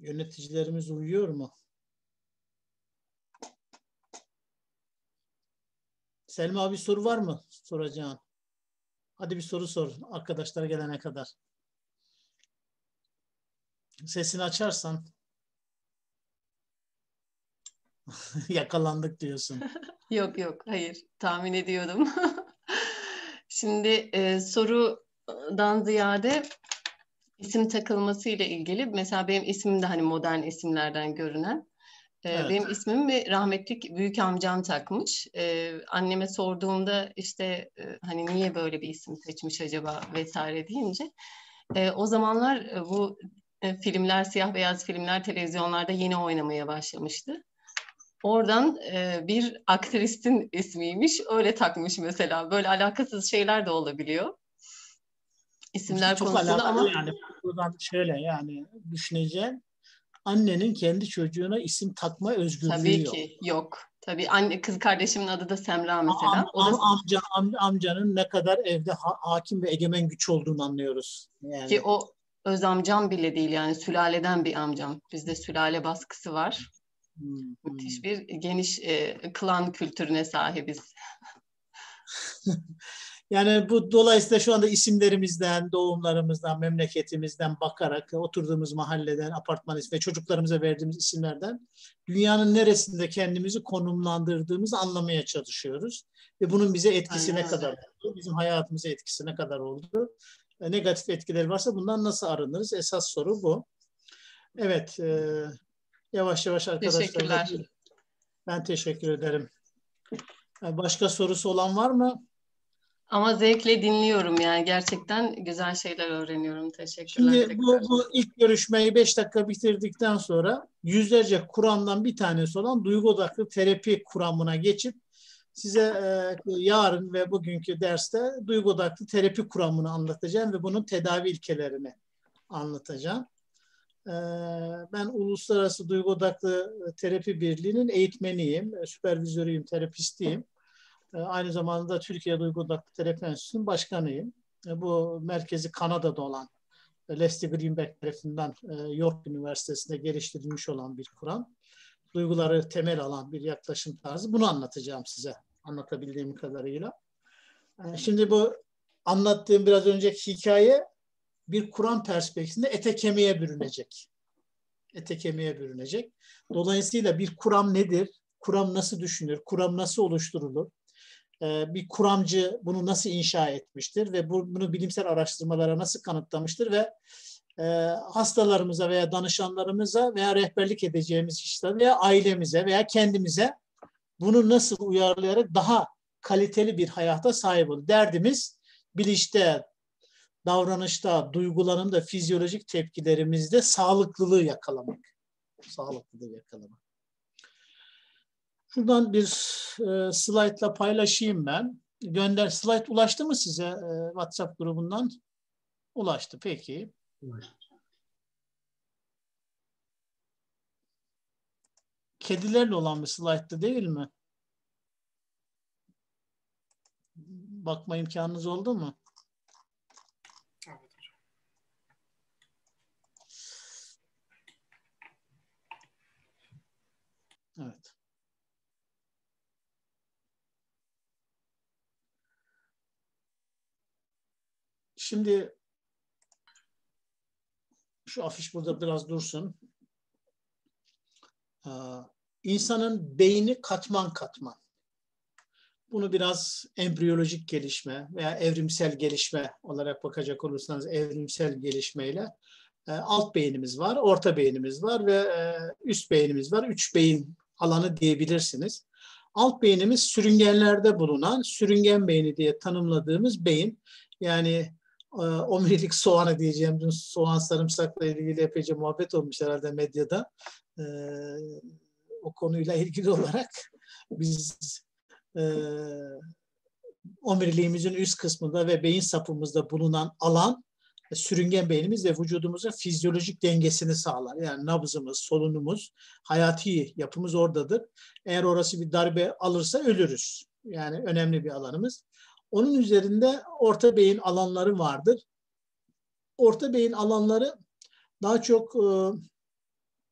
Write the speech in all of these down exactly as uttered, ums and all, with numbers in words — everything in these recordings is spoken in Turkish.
Yöneticilerimiz uyuyor mu? Selma, bir soru var mı soracağın? Hadi bir soru sor arkadaşlar gelene kadar. Sesini açarsan. Yakalandık diyorsun. Yok yok, hayır, tahmin ediyordum. Şimdi e, sorudan ziyade isim takılması ile ilgili, mesela benim ismim de hani modern isimlerden görünen. E, Evet. benim ismimi bir rahmetli büyük amcam takmış. E, anneme sorduğumda işte e, hani niye böyle bir isim seçmiş acaba vesaire deyince, e, o zamanlar e, bu e, filmler, siyah beyaz filmler televizyonlarda yeni oynamaya başlamıştı. Oradan e, bir aktristin ismiymiş. Öyle takmış mesela. Böyle alakasız şeyler de olabiliyor. İsimler Çok konusunda alakalı ama yani. Buradan şöyle yani düşüneceğim. Annenin kendi çocuğuna isim takma özgürlüğü tabii yok. ki yok. Tabii anne, kız kardeşimin adı da Semra Am, mesela. O da am, amca, am, amcanın ne kadar evde ha, hakim ve egemen güç olduğunu anlıyoruz. ki Yani. o öz amcam bile değil, yani sülaleden bir amcam. Bizde sülale baskısı var. Hmm, hmm. Müthiş bir geniş e, klan kültürüne sahibiz. Yani bu dolayısıyla şu anda isimlerimizden, doğumlarımızdan, memleketimizden bakarak oturduğumuz mahalleden, apartman ismi ve çocuklarımıza verdiğimiz isimlerden dünyanın neresinde kendimizi konumlandırdığımızı anlamaya çalışıyoruz. Ve bunun bize etkisi Aynen ne öyle. kadar oldu? Bizim hayatımıza etkisi ne kadar oldu? E, negatif etkileri varsa bundan nasıl arınırız? Esas soru bu. Evet, e, yavaş yavaş arkadaşlar da Teşekkürler. ben teşekkür ederim. E, Başka sorusu olan var mı? Ama zevkle dinliyorum, yani gerçekten güzel şeyler öğreniyorum. Teşekkürler Şimdi tekrar. bu, bu ilk görüşmeyi beş dakika bitirdikten sonra yüzlerce kuramdan bir tanesi olan duygu odaklı terapi kuramına geçip size e, yarın ve bugünkü derste duygu odaklı terapi kuramını anlatacağım ve bunun tedavi ilkelerini anlatacağım. E, ben Uluslararası Duygu Odaklı Terapi Birliği'nin eğitmeniyim, süpervizörüyüm, terapistiyim. E, aynı zamanda Türkiye Duygu Odaklı Terapi Enstitüsü'nün başkanıyım. E, bu merkezi Kanada'da olan Leslie Greenberg tarafından York Üniversitesi'nde geliştirilmiş olan bir kuram. Duyguları temel alan bir yaklaşım tarzı. Bunu anlatacağım size anlatabildiğim kadarıyla. Şimdi bu anlattığım biraz önceki hikaye bir kuram perspektifinde ete kemiğe bürünecek. Ete kemiğe bürünecek. Dolayısıyla bir kuram nedir? Kuram nasıl düşünür? Kuram nasıl oluşturulur? Bir kuramcı bunu nasıl inşa etmiştir ve bunu bilimsel araştırmalara nasıl kanıtlamıştır ve e, hastalarımıza veya danışanlarımıza veya rehberlik edeceğimiz kişilere veya ailemize veya kendimize bunu nasıl uyarlayarak daha kaliteli bir hayata sahip olur. Derdimiz bilinçte, davranışta, duygularında, fizyolojik tepkilerimizde sağlıklılığı yakalamak. Sağlıklılığı yakalamak. Şuradan bir e, slaytla paylaşayım ben. Gönder, slayt ulaştı mı size e, WhatsApp grubundan? Ulaştı, peki. Ulaştı. Kedilerle olan bir slayttı değil mi? Bakma imkanınız oldu mu? Evet hocam. Evet. Şimdi şu afiş burada biraz dursun. Ee, insanın beyni katman katman. Bunu biraz embriyolojik gelişme veya evrimsel gelişme olarak bakacak olursanız evrimsel gelişmeyle e, alt beynimiz var, orta beynimiz var ve e, üst beynimiz var. Üç beyin alanı diyebilirsiniz. Alt beynimiz sürüngenlerde bulunan sürüngen beyni diye tanımladığımız beyin. Yani e, omurilik soğanı diyeceğim. Dün soğan sarımsakla ilgili epeyce muhabbet olmuş herhalde medyada. E, o konuyla ilgili olarak biz e, omuriliğimizin üst kısmında ve beyin sapımızda bulunan alan sürüngen beynimiz ve vücudumuzun fizyolojik dengesini sağlar. Yani nabzımız, solunumuz, hayati yapımız oradadır. Eğer orası bir darbe alırsa ölürüz. Yani önemli bir alanımız. Onun üzerinde orta beyin alanları vardır. Orta beyin alanları daha çok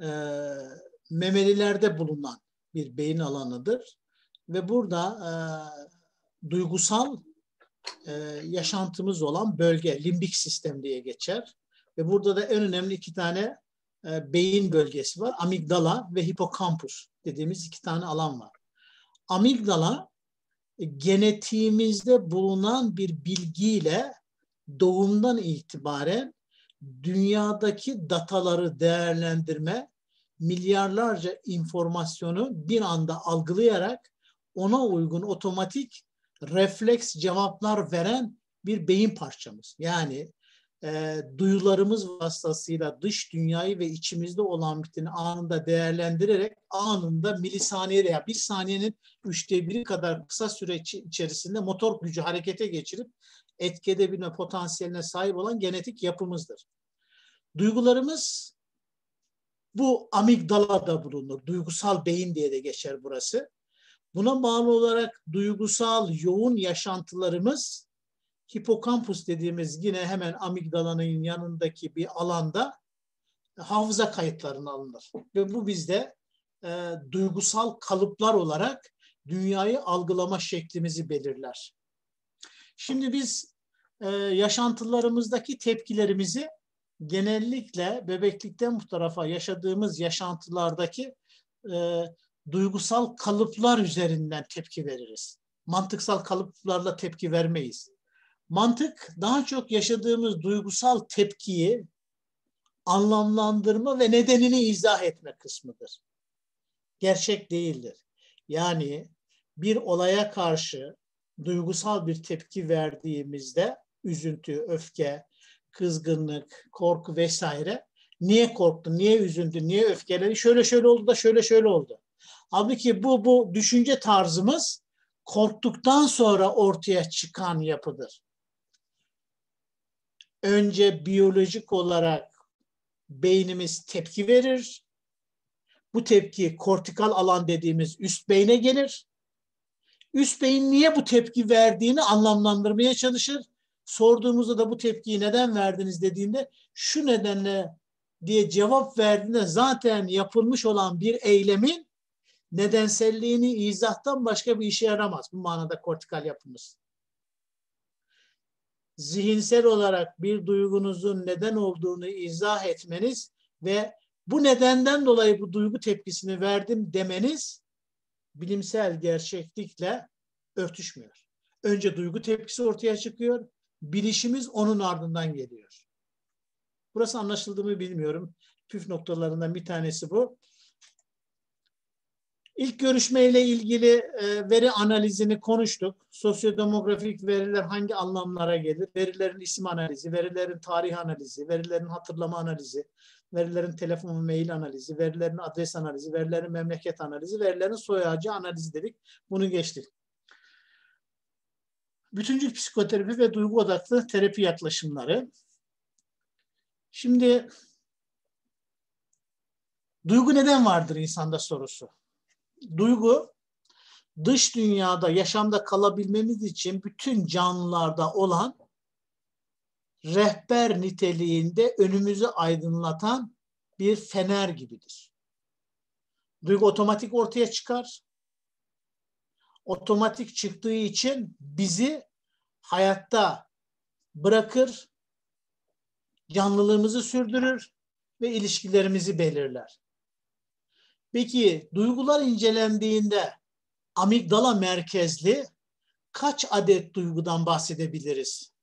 e, memelilerde bulunan bir beyin alanıdır. Ve burada e, duygusal e, yaşantımız olan bölge, limbik sistem diye geçer. Ve burada da en önemli iki tane e, beyin bölgesi var. Amigdala ve hipokampus dediğimiz iki tane alan var. Amigdala e, genetiğimizde bulunan bir bilgiyle doğumdan itibaren dünyadaki dataları değerlendirme, milyarlarca informasyonu bir anda algılayarak ona uygun otomatik refleks cevaplar veren bir beyin parçamız. Yani e, duyularımız vasıtasıyla dış dünyayı ve içimizde olan biteni anında değerlendirerek anında milisaniyede ya bir saniyenin üçte biri kadar kısa süre içerisinde motor gücü harekete geçirip etki edebilme potansiyeline sahip olan genetik yapımızdır. Duygularımız bu amigdalada bulunur. Duygusal beyin diye de geçer burası. Buna bağlı olarak duygusal yoğun yaşantılarımız hipokampus dediğimiz yine hemen amigdalanın yanındaki bir alanda hafıza kayıtlarına alınır. Ve bu bizde e, duygusal kalıplar olarak dünyayı algılama şeklimizi belirler. Şimdi biz e, yaşantılarımızdaki tepkilerimizi genellikle bebeklikten bu tarafa yaşadığımız yaşantılardaki e, duygusal kalıplar üzerinden tepki veririz. Mantıksal kalıplarla tepki vermeyiz. Mantık daha çok yaşadığımız duygusal tepkiyi anlamlandırma ve nedenini izah etme kısmıdır. Gerçek değildir. Yani bir olaya karşı duygusal bir tepki verdiğimizde üzüntü, öfke, kızgınlık, korku vesaire niye korktu, niye üzüldü, niye öfkeledi, şöyle şöyle oldu da şöyle şöyle oldu. Halbuki bu, bu düşünce tarzımız korktuktan sonra ortaya çıkan yapıdır. Önce biyolojik olarak beynimiz tepki verir. Bu tepki kortikal alan dediğimiz üst beyne gelir. Üst beyin niye bu tepki verdiğini anlamlandırmaya çalışır. Sorduğumuzda da bu tepkiyi neden verdiniz dediğinde şu nedenle diye cevap verdiğinde zaten yapılmış olan bir eylemin nedenselliğini izahtan başka bir işe yaramaz. Bu manada kortikal yapımız. Zihinsel olarak bir duygunuzun neden olduğunu izah etmeniz ve bu nedenden dolayı bu duygu tepkisini verdim demeniz bilimsel gerçeklikle örtüşmüyor. Önce duygu tepkisi ortaya çıkıyor, bilişimiz onun ardından geliyor. Burası anlaşıldı mı bilmiyorum. Püf noktalarından bir tanesi bu. İlk görüşmeyle ilgili e, veri analizini konuştuk. Sosyodemografik veriler hangi anlamlara gelir? Verilerin isim analizi, verilerin tarih analizi, verilerin hatırlama analizi, verilerin telefon ve mail analizi, verilerin adres analizi, verilerin memleket analizi, verilerin soy ağacı analizi dedik. Bunu geçtik. Bütüncül psikoterapi ve duygu odaklı terapi yaklaşımları. Şimdi duygu neden vardır insanda sorusu. Duygu, dış dünyada, yaşamda kalabilmemiz için bütün canlılarda olan rehber niteliğinde önümüzü aydınlatan bir fener gibidir. Duygu otomatik ortaya çıkar. Otomatik çıktığı için bizi hayatta bırakır, canlılığımızı sürdürür ve ilişkilerimizi belirler. Peki duygular incelendiğinde amigdala merkezli kaç adet duygudan bahsedebiliriz?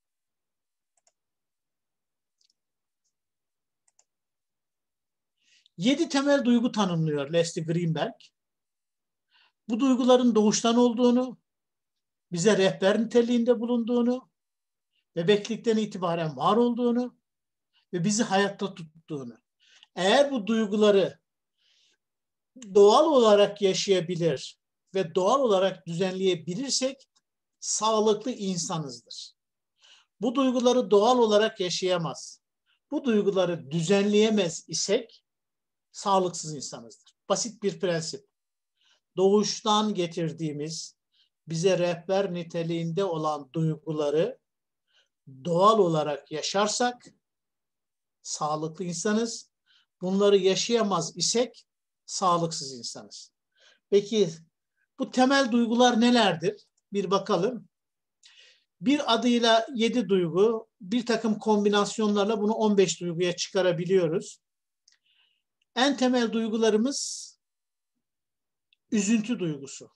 Yedi temel duygu tanımlıyor Leslie Greenberg. Bu duyguların doğuştan olduğunu, bize rehber niteliğinde bulunduğunu, bebeklikten itibaren var olduğunu ve bizi hayatta tuttuğunu. Eğer bu duyguları doğal olarak yaşayabilir ve doğal olarak düzenleyebilirsek sağlıklı insanızdır. Bu duyguları doğal olarak yaşayamaz. Bu duyguları düzenleyemez isek sağlıksız insanızdır. Basit bir prensip. Doğuştan getirdiğimiz bize rehber niteliğinde olan duyguları doğal olarak yaşarsak sağlıklı insanız. bunları yaşayamaz isek sağlıksız insanız. Peki bu temel duygular nelerdir? Bir bakalım. Bir adıyla yedi duygu, bir takım kombinasyonlarla bunu on beş duyguya çıkarabiliyoruz. En temel duygularımız üzüntü duygusu.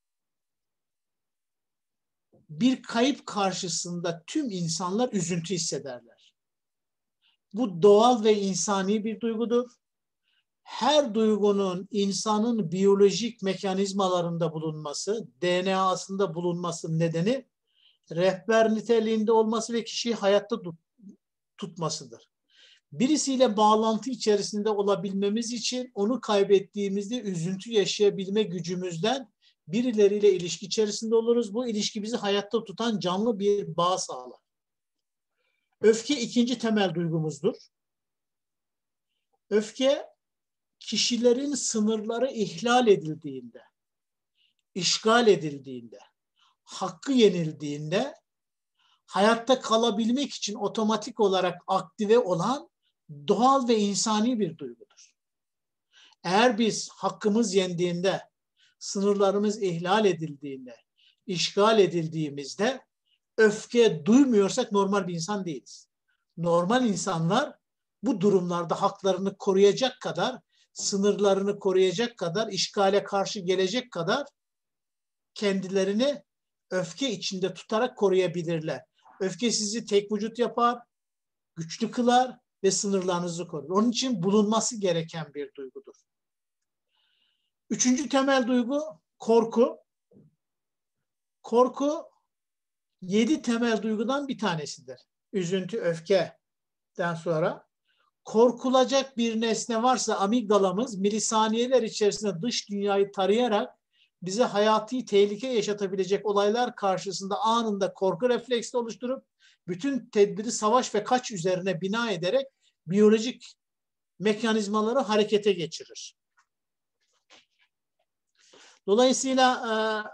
Bir kayıp karşısında tüm insanlar üzüntü hissederler. Bu doğal ve insani bir duygudur. Her duygunun insanın biyolojik mekanizmalarında bulunması, D N A'sında bulunması nedeni rehber niteliğinde olması ve kişiyi hayatta tut, tutmasıdır. Birisiyle bağlantı içerisinde olabilmemiz için onu kaybettiğimizde üzüntü yaşayabilme gücümüzden birileriyle ilişki içerisinde oluruz. Bu ilişki bizi hayatta tutan canlı bir bağ sağlar. Öfke ikinci temel duygumuzdur. Öfke kişilerin sınırları ihlal edildiğinde, işgal edildiğinde, hakkı yenildiğinde hayatta kalabilmek için otomatik olarak aktive olan doğal ve insani bir duygudur. Eğer biz hakkımız yendiğinde, sınırlarımız ihlal edildiğinde, işgal edildiğimizde öfke duymuyorsak normal bir insan değiliz. Normal insanlar bu durumlarda haklarını koruyacak kadar, sınırlarını koruyacak kadar, işgale karşı gelecek kadar kendilerini öfke içinde tutarak koruyabilirler. Öfke sizi tek vücut yapar, güçlü kılar ve sınırlarınızı korur. Onun için bulunması gereken bir duygudur. Üçüncü temel duygu korku. Korku yedi temel duygudan bir tanesidir. Üzüntü, öfkeden sonra. Korkulacak bir nesne varsa amigdalamız milisaniyeler içerisinde dış dünyayı tarayarak bize hayati tehlike yaşatabilecek olaylar karşısında anında korku refleksi oluşturup bütün tedbiri savaş ve kaç üzerine bina ederek biyolojik mekanizmaları harekete geçirir. Dolayısıyla e,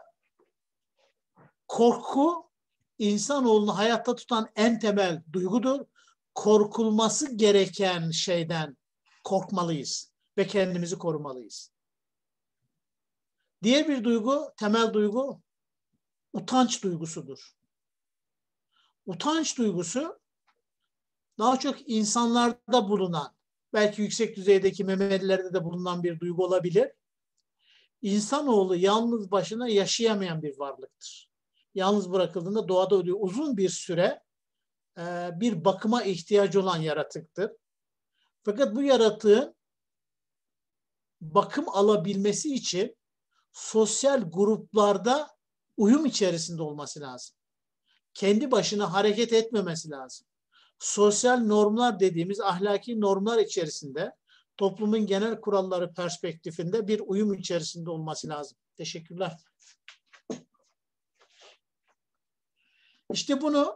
korku insanoğlunu hayatta tutan en temel duygudur. Korkulması gereken şeyden korkmalıyız ve kendimizi korumalıyız. Diğer bir duygu, temel duygu utanç duygusudur. Utanç duygusu daha çok insanlarda bulunan, belki yüksek düzeydeki memelilerde de bulunan bir duygu olabilir. İnsanoğlu yalnız başına yaşayamayan bir varlıktır. Yalnız bırakıldığında doğada ölüyor. Uzun bir süre e, bir bakıma ihtiyacı olan yaratıktır. Fakat bu yaratığın bakım alabilmesi için sosyal gruplarda uyum içerisinde olması lazım. Kendi başına hareket etmemesi lazım. Sosyal normlar dediğimiz ahlaki normlar içerisinde toplumun genel kuralları perspektifinde bir uyum içerisinde olması lazım. Teşekkürler. İşte bunu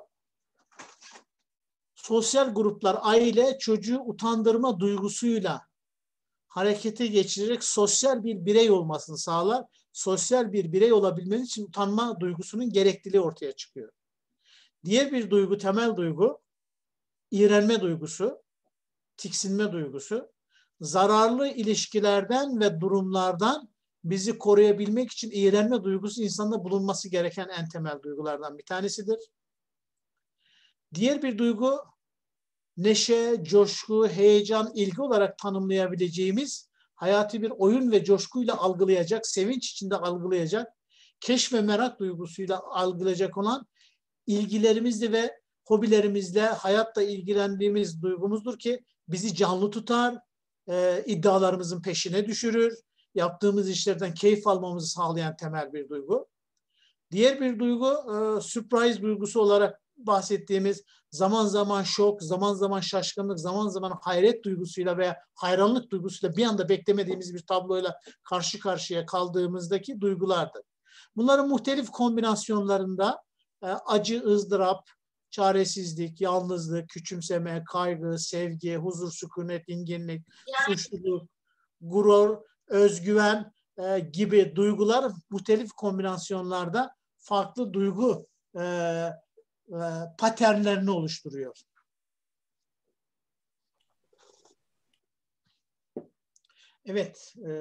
sosyal gruplar, aile çocuğu utandırma duygusuyla harekete geçirerek sosyal bir birey olmasını sağlar. Sosyal bir birey olabilmeniz için utanma duygusunun gerekliliği ortaya çıkıyor. Diğer bir duygu, temel duygu, iğrenme duygusu, tiksinme duygusu. Zararlı ilişkilerden ve durumlardan bizi koruyabilmek için iğrenme duygusu insanda bulunması gereken en temel duygulardan bir tanesidir. Diğer bir duygu, neşe, coşku, heyecan, ilgi olarak tanımlayabileceğimiz hayati bir oyun ve coşkuyla algılayacak, sevinç içinde algılayacak, keşf ve merak duygusuyla algılayacak olan ilgilerimizle ve hobilerimizle hayatla ilgilendiğimiz duygumuzdur ki bizi canlı tutar, e, iddialarımızın peşine düşürür, yaptığımız işlerden keyif almamızı sağlayan temel bir duygu. Diğer bir duygu, e, surprise duygusu olarak bahsettiğimiz zaman zaman şok, zaman zaman şaşkınlık, zaman zaman hayret duygusuyla veya hayranlık duygusuyla bir anda beklemediğimiz bir tabloyla karşı karşıya kaldığımızdaki duygulardır. Bunların muhtelif kombinasyonlarında e, acı, ızdırap, çaresizlik, yalnızlık, küçümseme, kaygı, sevgi, huzur, sükunet, dinginlik, suçluluk, gurur, özgüven e, gibi duygular muhtelif kombinasyonlarda farklı duygu e, e, paternlerini oluşturuyor. Evet. E,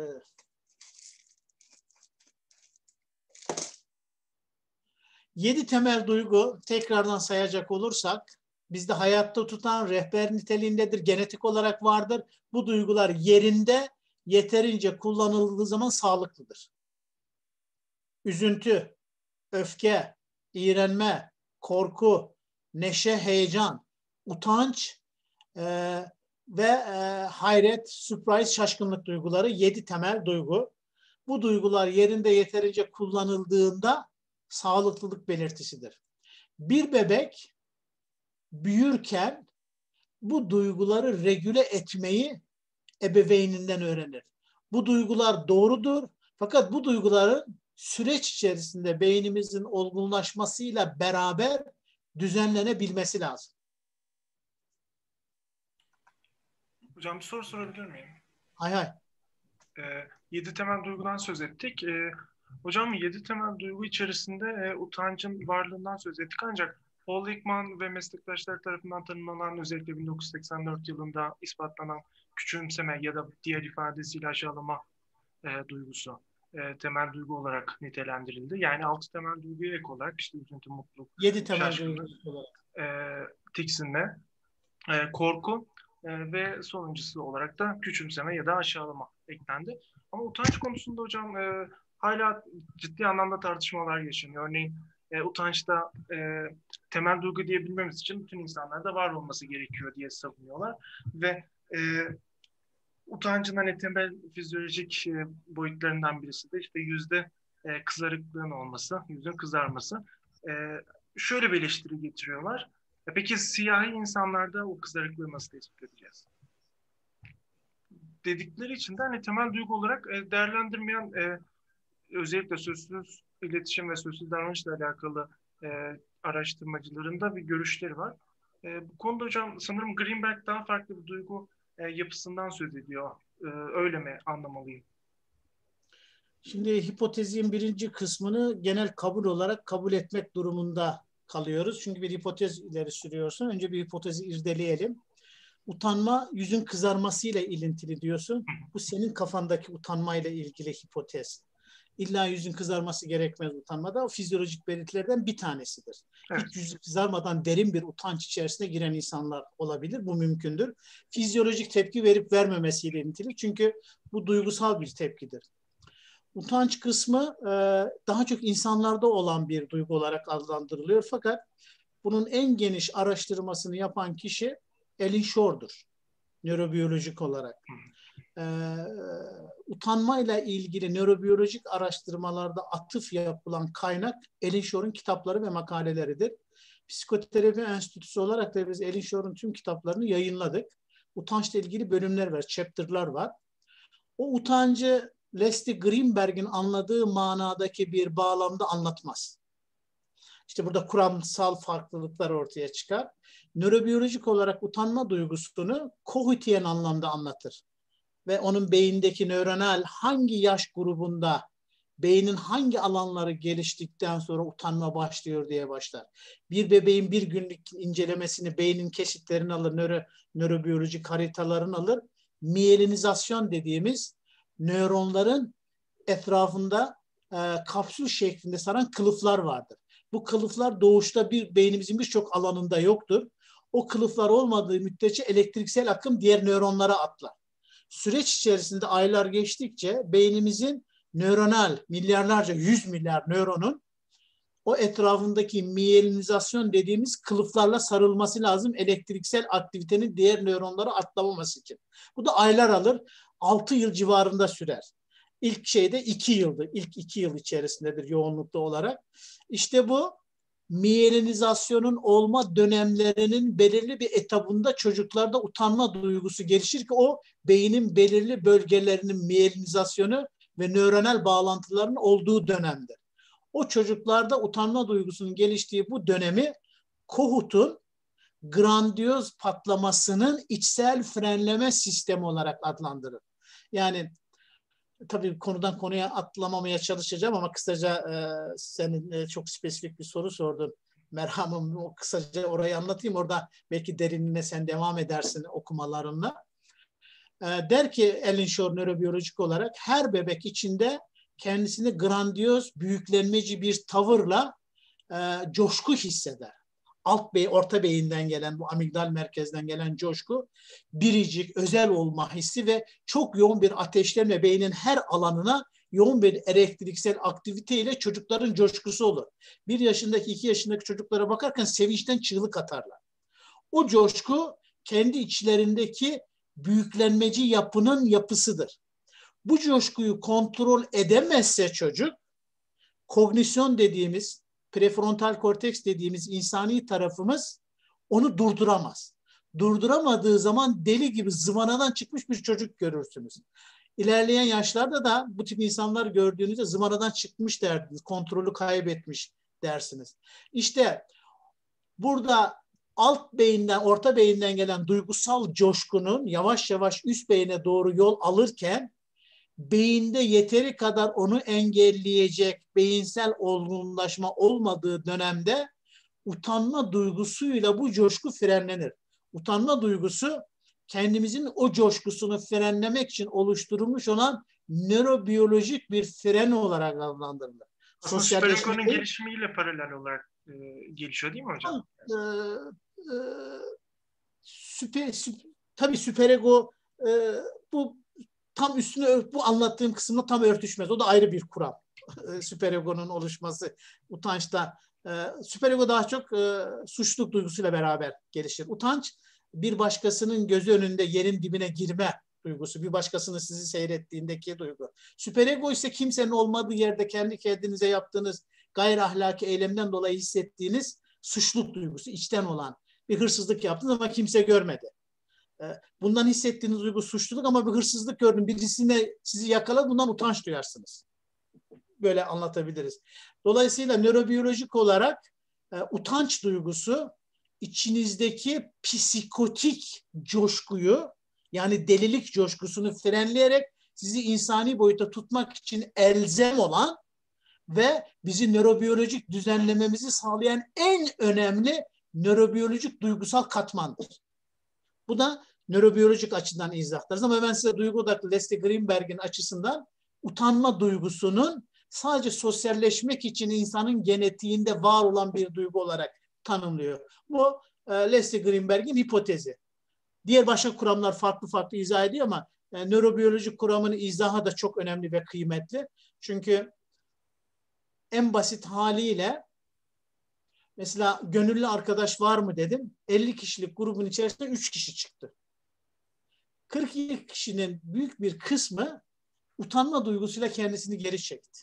yedi temel duygu tekrardan sayacak olursak bizde hayatta tutan rehber niteliğindedir. Genetik olarak vardır. Bu duygular yerinde yeterince kullanıldığı zaman sağlıklıdır. Üzüntü, öfke, iğrenme, korku, neşe, heyecan, utanç e, ve e, hayret, surprise, şaşkınlık duyguları yedi temel duygu. Bu duygular yerinde yeterince kullanıldığında sağlıklılık belirtisidir. Bir bebek büyürken bu duyguları regüle etmeyi ebeveyninden öğrenir. Bu duygular doğrudur. Fakat bu duyguların süreç içerisinde beynimizin olgunlaşmasıyla beraber düzenlenebilmesi lazım. Hocam bir soru sorabilir miyim? Hay hay. E, yedi temel duygudan söz ettik. E, hocam yedi temel duygu içerisinde e, utancın varlığından söz ettik. Ancak Paul Ekman ve meslektaşları tarafından tanımlanan özellikle bin dokuz yüz seksen dört yılında ispatlanan küçümseme ya da diğer ifadesiyle aşağılama e, duygusu e, temel duygu olarak nitelendirildi. Yani altı temel duyguya ek olarak işte üzüntü, mutluluk, Yedi temel şaşkınlık, duygu olarak. e, tiksinme, e, korku e, ve sonuncusu olarak da küçümseme ya da aşağılama eklendi. Ama utanç konusunda hocam e, hala ciddi anlamda tartışmalar yaşanıyor. Örneğin e, utançta e, temel duygu diyebilmemiz için bütün insanlarda var olması gerekiyor diye savunuyorlar. Ve e, utancın hani temel fizyolojik e, boyutlarından birisi de işte yüzde e, kızarıklığın olması, yüzün kızarması. E, şöyle bir eleştiri getiriyorlar. E, peki siyahi insanlarda o kızarıklığı nasıl tespit edeceğiz? Dedikleri için de hani temel duygu olarak e, değerlendirmeyen e, özellikle sözsüz iletişim ve sözsüz davranışla alakalı e, araştırmacıların da bir görüşleri var. E, bu konuda hocam sanırım Greenberg daha farklı bir duygu e, yapısından söz ediyor. E, öyle mi anlamalıyım? Şimdi hipotezin birinci kısmını genel kabul olarak kabul etmek durumunda kalıyoruz. Çünkü bir hipotez ileri sürüyorsun. Önce bir hipotezi irdeleyelim. Utanma yüzün kızarmasıyla ilintili diyorsun. Bu senin kafandaki utanmayla ilgili hipotez. İlla yüzün kızarması gerekmez utanmada. O fizyolojik belirtilerden bir tanesidir. Evet. Hiç yüzü kızarmadan derin bir utanç içerisine giren insanlar olabilir. Bu mümkündür. Fizyolojik tepki verip vermemesiyle ilintili. Çünkü bu duygusal bir tepkidir. Utanç kısmı daha çok insanlarda olan bir duygu olarak adlandırılıyor. Fakat bunun en geniş araştırmasını yapan kişi Elin Shore'dur. Nörobiyolojik olarak. Ee, utanmayla ilgili nörobiyolojik araştırmalarda atıf yapılan kaynak Elin Shore'un kitapları ve makaleleridir. Psikoterapi Enstitüsü olarak da biz Elin Shore'un tüm kitaplarını yayınladık. Utançla ilgili bölümler var, chapter'lar var. O utancı Leslie Greenberg'in anladığı manadaki bir bağlamda anlatmaz. İşte burada kuramsal farklılıklar ortaya çıkar. Nörobiyolojik olarak utanma duygusunu kohutiyen anlamda anlatır. Ve onun beyindeki nöronal hangi yaş grubunda, beynin hangi alanları geliştikten sonra utanma başlıyor diye başlar. Bir bebeğin bir günlük incelemesini, beynin kesitlerini alır, nöro, nörobiyolojik haritalarını alır. Miyelinizasyon dediğimiz nöronların etrafında e, kapsül şeklinde saran kılıflar vardır. Bu kılıflar doğuşta bir beynimizin birçok alanında yoktur. O kılıflar olmadığı müddetçe elektriksel akım diğer nöronlara atlar. Süreç içerisinde aylar geçtikçe beynimizin nöronal, milyarlarca, yüz milyar nöronun o etrafındaki miyelinizasyon dediğimiz kılıflarla sarılması lazım elektriksel aktivitenin diğer nöronlara atlamaması için. Bu da aylar alır, altı yıl civarında sürer. İlk şeyde iki yıldır, ilk iki yıl içerisindedir yoğunlukta olarak. İşte bu miyelinizasyonun olma dönemlerinin belirli bir etabında çocuklarda utanma duygusu gelişir ki o beynin belirli bölgelerinin miyelinizasyonu ve nöronal bağlantıların olduğu dönemdir. O çocuklarda utanma duygusunun geliştiği bu dönemi Kohut'un grandiyoz patlamasının içsel frenleme sistemi olarak adlandırır. Yani tabii konudan konuya atlamamaya çalışacağım ama kısaca e, senin e, çok spesifik bir soru sordun. Merhamım o kısaca orayı anlatayım. Orada belki derinliğine sen devam edersin okumalarınla. E, der ki Alan Shore nörobiyolojik olarak her bebek içinde kendisini grandiyoz, büyüklenmeci bir tavırla e, coşku hisseder. Alt beyin, orta beyinden gelen, bu amigdal merkezden gelen coşku, biricik, özel olma hissi ve çok yoğun bir ateşlenme beynin her alanına yoğun bir elektriksel aktiviteyle çocukların coşkusu olur. Bir yaşındaki, iki yaşındaki çocuklara bakarken sevinçten çığlık atarlar. O coşku kendi içlerindeki büyüklenmeci yapının yapısıdır. Bu coşkuyu kontrol edemezse çocuk, kognisyon dediğimiz, prefrontal korteks dediğimiz insani tarafımız onu durduramaz. Durduramadığı zaman deli gibi zıvanadan çıkmış bir çocuk görürsünüz. İlerleyen yaşlarda da bu tip insanlar gördüğünüzde zıvanadan çıkmış derdiniz, kontrolü kaybetmiş dersiniz. İşte burada alt beyinden, orta beyinden gelen duygusal coşkunun yavaş yavaş üst beyine doğru yol alırken beyinde yeteri kadar onu engelleyecek beyinsel olgunlaşma olmadığı dönemde utanma duygusuyla bu coşku frenlenir. Utanma duygusu kendimizin o coşkusunu frenlemek için oluşturulmuş olan nörobiyolojik bir fren olarak adlandırılır. Aslında süperegonun gelişimiyle paralel olarak e, gelişiyor değil mi hocam? E, e, süper, süper, tabii süperego e, bu tam üstüne bu anlattığım kısımda tam örtüşmez. O da ayrı bir kuram. Süperegonun oluşması utançta. E, süperego daha çok e, suçluluk duygusuyla beraber gelişir. Utanç bir başkasının gözü önünde yerin dibine girme duygusu. Bir başkasının sizi seyrettiğindeki duygu. Süperego ise kimsenin olmadığı yerde kendi kendinize yaptığınız gayri ahlaki eylemden dolayı hissettiğiniz suçluluk duygusu. İçten olan. Bir hırsızlık yaptınız ama kimse görmedi. Bundan hissettiğiniz duygu suçluluk ama bir hırsızlık gördüm. Birisine sizi yakaladı. Bundan utanç duyarsınız. Böyle anlatabiliriz. Dolayısıyla nörobiyolojik olarak e, utanç duygusu içinizdeki psikotik coşkuyu yani delilik coşkusunu frenleyerek sizi insani boyuta tutmak için elzem olan ve bizi nörobiyolojik düzenlememizi sağlayan en önemli nörobiyolojik duygusal katmandır. Bu da nörobiyolojik açıdan izahlarız ama ben size duygu odaklı Leslie Greenberg'in açısından utanma duygusunun sadece sosyalleşmek için insanın genetiğinde var olan bir duygu olarak tanımlıyor. Bu e, Leslie Greenberg'in hipotezi. Diğer başka kuramlar farklı farklı izah ediyor ama e, nörobiyolojik kuramın izahı da çok önemli ve kıymetli. Çünkü en basit haliyle mesela gönüllü arkadaş var mı dedim. elli kişilik grubun içerisinde üç kişi çıktı. kırk iki kişinin büyük bir kısmı utanma duygusuyla kendisini geri çekti.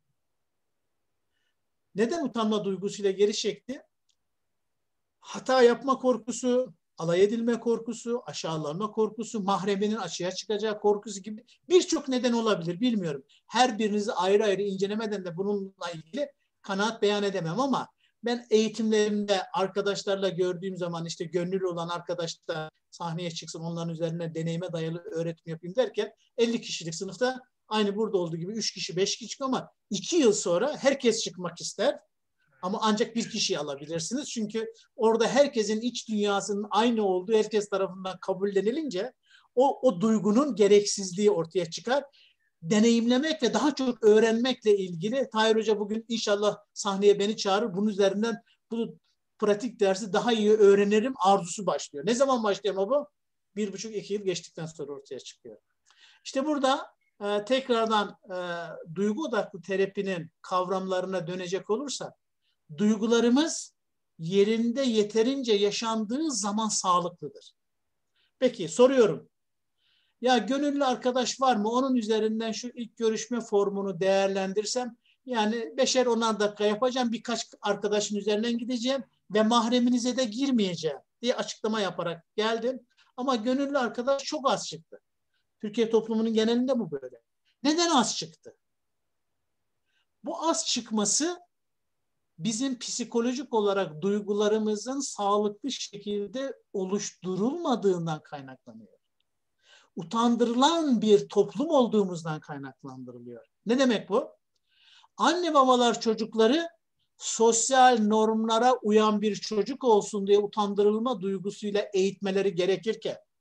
Neden utanma duygusuyla geri çekti? Hata yapma korkusu, alay edilme korkusu, aşağılanma korkusu, mahreminin açığa çıkacağı korkusu gibi birçok neden olabilir, bilmiyorum. Her birinizi ayrı ayrı incelemeden de bununla ilgili kanaat beyan edemem ama ben eğitimlerimde arkadaşlarla gördüğüm zaman işte gönüllü olan arkadaşlar sahneye çıksın, onların üzerine deneyime dayalı öğretim yapayım derken elli kişilik sınıfta aynı burada olduğu gibi üç kişi, beş kişi çıkıyor ama iki yıl sonra herkes çıkmak ister. Ama ancak bir kişiyi alabilirsiniz. Çünkü orada herkesin iç dünyasının aynı olduğu herkes tarafından kabullenilince o, o duygunun gereksizliği ortaya çıkar. Deneyimlemek ve daha çok öğrenmekle ilgili Tahir Hoca bugün inşallah sahneye beni çağırır. Bunun üzerinden bu pratik dersi daha iyi öğrenirim arzusu başlıyor. Ne zaman başlıyor ama bu? Bir buçuk iki yıl geçtikten sonra ortaya çıkıyor. İşte burada e, tekrardan e, duygu odaklı terapinin kavramlarına dönecek olursak duygularımız yerinde yeterince yaşandığı zaman sağlıklıdır. Peki soruyorum. Ya gönüllü arkadaş var mı? Onun üzerinden şu ilk görüşme formunu değerlendirsem yani beşer onar dakika yapacağım. Birkaç arkadaşın üzerinden gideceğim ve mahreminize de girmeyeceğim diye açıklama yaparak geldim. Ama gönüllü arkadaş çok az çıktı. Türkiye toplumunun genelinde bu böyle. Neden az çıktı? Bu az çıkması bizim psikolojik olarak duygularımızın sağlıklı şekilde oluşturulmadığından kaynaklanıyor. Utandırılan bir toplum olduğumuzdan kaynaklandırılıyor. Ne demek bu? Anne babalar çocukları sosyal normlara uyan bir çocuk olsun diye utandırılma duygusuyla eğitmeleri gerekirken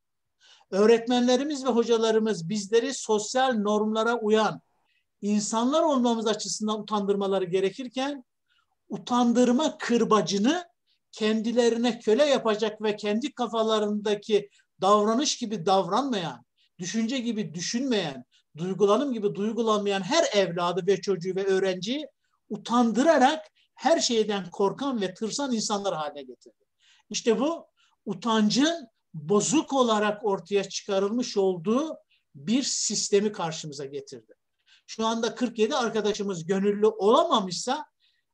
Öğretmenlerimiz ve hocalarımız bizleri sosyal normlara uyan insanlar olmamız açısından utandırmaları gerekirken, utandırma kırbacını kendilerine köle yapacak ve kendi kafalarındaki davranış gibi davranmayan, düşünce gibi düşünmeyen, duygulanım gibi duygulanmayan her evladı ve çocuğu ve öğrenciyi utandırarak her şeyden korkan ve tırsan insanlar haline getirdi. İşte bu utancın bozuk olarak ortaya çıkarılmış olduğu bir sistemi karşımıza getirdi. Şu anda kırk yedi arkadaşımız gönüllü olamamışsa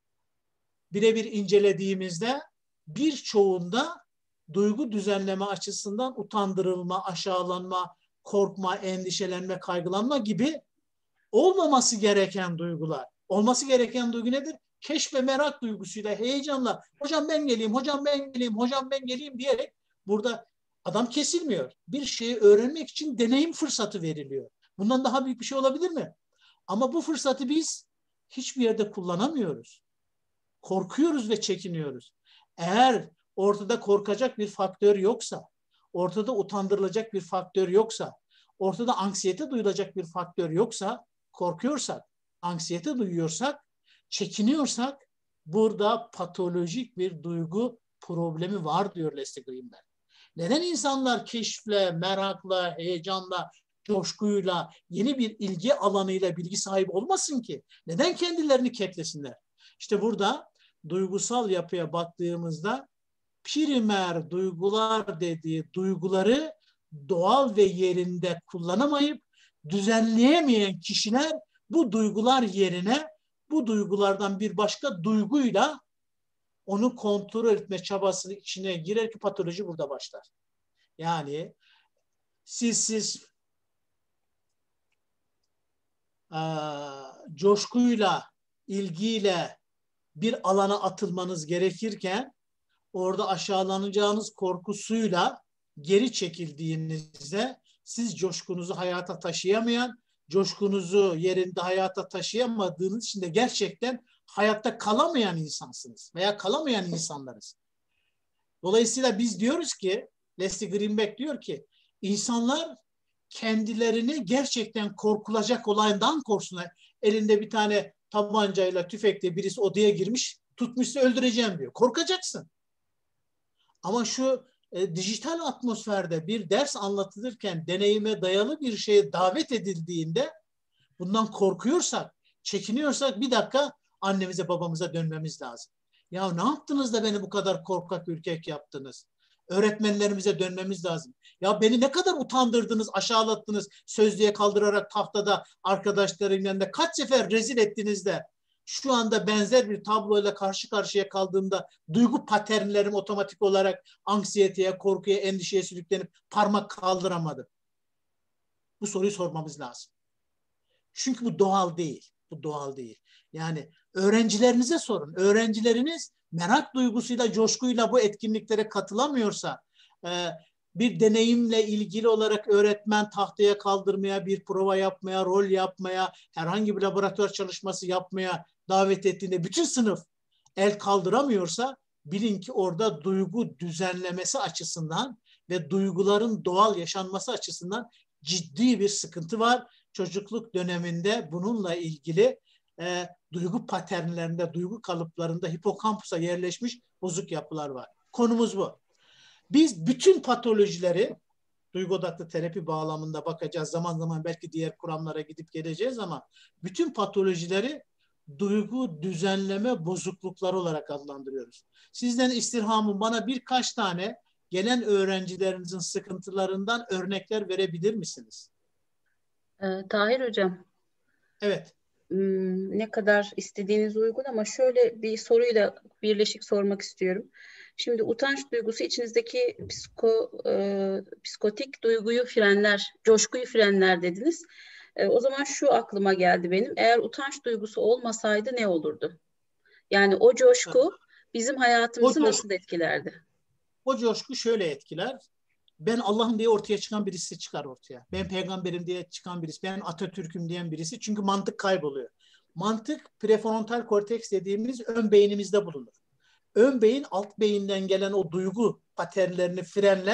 birebir incelediğimizde birçoğunda duygu düzenleme açısından utandırılma, aşağılanma, korkma, endişelenme, kaygılanma gibi olmaması gereken duygular. Olması gereken duygu nedir? Keşf ve merak duygusuyla, heyecanla, hocam ben geleyim, hocam ben geleyim, hocam ben geleyim diyerek burada adam kesilmiyor. Bir şeyi öğrenmek için deneyim fırsatı veriliyor. Bundan daha büyük bir şey olabilir mi? Ama bu fırsatı biz hiçbir yerde kullanamıyoruz. Korkuyoruz ve çekiniyoruz. Eğer ortada korkacak bir faktör yoksa, ortada utandırılacak bir faktör yoksa, ortada anksiyete duyulacak bir faktör yoksa, korkuyorsak, anksiyete duyuyorsak, çekiniyorsak, burada patolojik bir duygu problemi var diyor Leslie Greenberg. Neden insanlar keşifle, merakla, heyecanla, coşkuyla, yeni bir ilgi alanıyla bilgi sahibi olmasın ki? Neden kendilerini ketlesinler? İşte burada duygusal yapıya baktığımızda primer duygular dediği duyguları doğal ve yerinde kullanamayıp düzenleyemeyen kişiler bu duygular yerine bu duygulardan bir başka duyguyla onu kontrol etme çabasının içine girer ki patoloji burada başlar. Yani siz siz e, coşkuyla, ilgiyle bir alana atılmanız gerekirken orada aşağılanacağınız korkusuyla geri çekildiğinizde siz coşkunuzu hayata taşıyamayan, coşkunuzu yerinde hayata taşıyamadığınız için de gerçekten hayatta kalamayan insansınız veya kalamayan insanlarız. Dolayısıyla biz diyoruz ki, Leslie Greenberg diyor ki, insanlar kendilerini gerçekten korkulacak olaydan korksunlar. Elinde bir tane tabancayla, tüfekle birisi odaya girmiş, tutmuşsa öldüreceğim diyor. Korkacaksın. Ama şu e, dijital atmosferde bir ders anlatılırken deneyime dayalı bir şeye davet edildiğinde bundan korkuyorsak, çekiniyorsak bir dakika annemize babamıza dönmemiz lazım. Ya ne yaptınız da beni bu kadar korkak ürkek yaptınız? Öğretmenlerimize dönmemiz lazım. Ya beni ne kadar utandırdınız, aşağılattınız, sözlüğe kaldırarak tahtada arkadaşlarım yanında kaç sefer rezil ettiniz de şu anda benzer bir tabloyla karşı karşıya kaldığımda duygu paternlerim otomatik olarak anksiyeteye, korkuya, endişeye sürüklenip parmak kaldıramadım. Bu soruyu sormamız lazım. Çünkü bu doğal değil. Bu doğal değil. Yani öğrencilerinize sorun. Öğrencileriniz merak duygusuyla, coşkuyla bu etkinliklere katılamıyorsa, bir deneyimle ilgili olarak öğretmen tahtaya kaldırmaya, bir prova yapmaya, rol yapmaya, herhangi bir laboratuvar çalışması yapmaya davet ettiğinde bütün sınıf el kaldıramıyorsa bilin ki orada duygu düzenlemesi açısından ve duyguların doğal yaşanması açısından ciddi bir sıkıntı var. Çocukluk döneminde bununla ilgili e, duygu paternlerinde, duygu kalıplarında hipokampusa yerleşmiş bozuk yapılar var. Konumuz bu. Biz bütün patolojileri duygu odaklı terapi bağlamında bakacağız. Zaman zaman belki diğer kuramlara gidip geleceğiz ama bütün patolojileri duygu düzenleme bozuklukları olarak adlandırıyoruz. Sizden istirhamım bana birkaç tane gelen öğrencilerinizin sıkıntılarından örnekler verebilir misiniz? Ee, Tahir Hocam. Evet. Hmm, ne kadar istediğiniz uygun ama şöyle bir soruyla birleşik sormak istiyorum. Şimdi utanç duygusu içinizdeki psiko, e, psikotik duyguyu frenler, coşkuyu frenler dediniz. E, o zaman şu aklıma geldi benim. Eğer utanç duygusu olmasaydı ne olurdu? Yani o coşku bizim hayatımızı o coşku, nasıl etkilerdi? O coşku şöyle etkiler. Ben Allah'ım diye ortaya çıkan birisi çıkar ortaya. Ben peygamberim diye çıkan birisi. Ben Atatürk'üm diyen birisi. Çünkü mantık kayboluyor. Mantık prefrontal korteks dediğimiz ön beynimizde bulunur. Ön beyin alt beyinden gelen o duygu paternlerini frenler.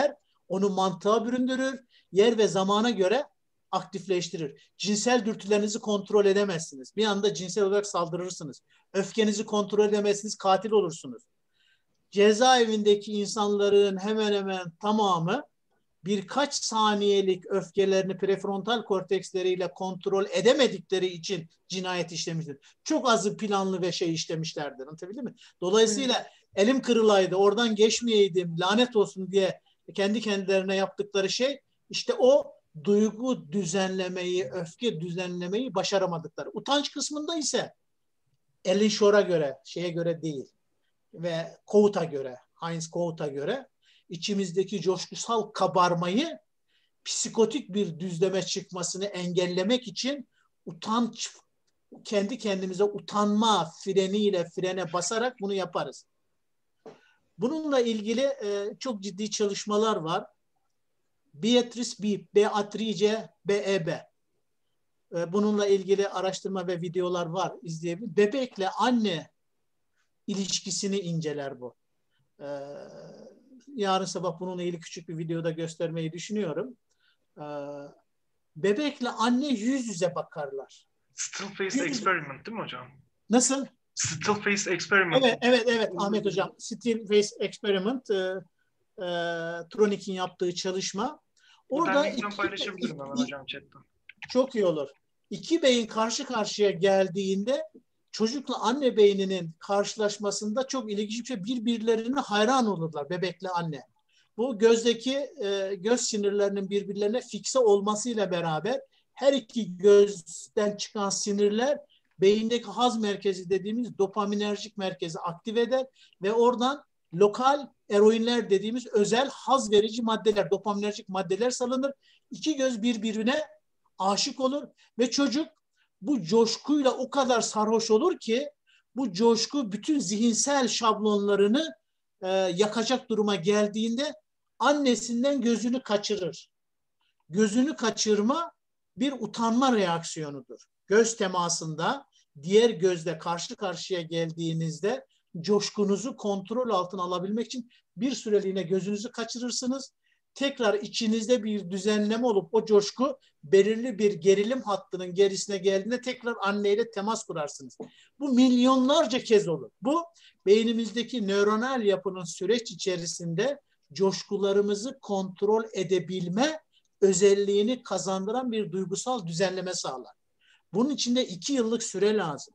Onu mantığa büründürür, yer ve zamana göre aktifleştirir. Cinsel dürtülerinizi kontrol edemezsiniz. Bir anda cinsel olarak saldırırsınız. Öfkenizi kontrol edemezsiniz, katil olursunuz. Cezaevindeki insanların hemen hemen tamamı birkaç saniyelik öfkelerini prefrontal korteksleriyle kontrol edemedikleri için cinayet işlemiştir. Çok azı planlı ve şey işlemişlerdir. Anlatabildim mi? Dolayısıyla evet. elim kırılaydı, oradan geçmeyeydim, lanet olsun diye kendi kendilerine yaptıkları şey, işte o duygu düzenlemeyi, öfke düzenlemeyi başaramadıkları. Utanç kısmında ise Alan Shore'a göre, şeye göre değil ve Coates göre, Heinz Coates'a göre içimizdeki coşkusal kabarmayı psikotik bir düzleme çıkmasını engellemek için utanç, kendi kendimize utanma freniyle frene basarak bunu yaparız. Bununla ilgili e, çok ciddi çalışmalar var. Beatrice Beebe, Beatrice Beebe. E, bununla ilgili araştırma ve videolar var, izleyebilir. Bebekle anne ilişkisini inceler bu. E, yarın sabah bununla ilgili küçük bir videoda göstermeyi düşünüyorum. E, bebekle anne yüz yüze bakarlar. Still face yüz... experiment değil mi hocam? Nasıl? Still face experiment. Evet, evet, evet Ahmet hocam. Still face experiment, e, e, Tronik'in yaptığı çalışma. Orada ben iki, paylaşabilirim hemen hocam chatten. Çok iyi olur. İki beyin karşı karşıya geldiğinde çocukla anne beyninin karşılaşmasında çok ilginç bir şey, birbirlerine hayran olurlar bebekle anne. Bu gözdeki e, göz sinirlerinin birbirlerine fikse olmasıyla beraber her iki gözden çıkan sinirler beyindeki haz merkezi dediğimiz dopaminerjik merkezi aktive eder ve oradan lokal eroinler dediğimiz özel haz verici maddeler, dopaminerjik maddeler salınır. İki göz birbirine aşık olur ve çocuk bu coşkuyla o kadar sarhoş olur ki bu coşku bütün zihinsel şablonlarını e, yakacak duruma geldiğinde annesinden gözünü kaçırır. Gözünü kaçırma bir utanma reaksiyonudur. Göz temasında diğer gözle karşı karşıya geldiğinizde coşkunuzu kontrol altına alabilmek için bir süreliğine gözünüzü kaçırırsınız. Tekrar içinizde bir düzenleme olup o coşku belirli bir gerilim hattının gerisine geldiğinde tekrar anneyle temas kurarsınız. Bu milyonlarca kez olur. Bu beynimizdeki nöronal yapının süreç içerisinde coşkularımızı kontrol edebilme özelliğini kazandıran bir duygusal düzenleme sağlar. Bunun için de iki yıllık süre lazım.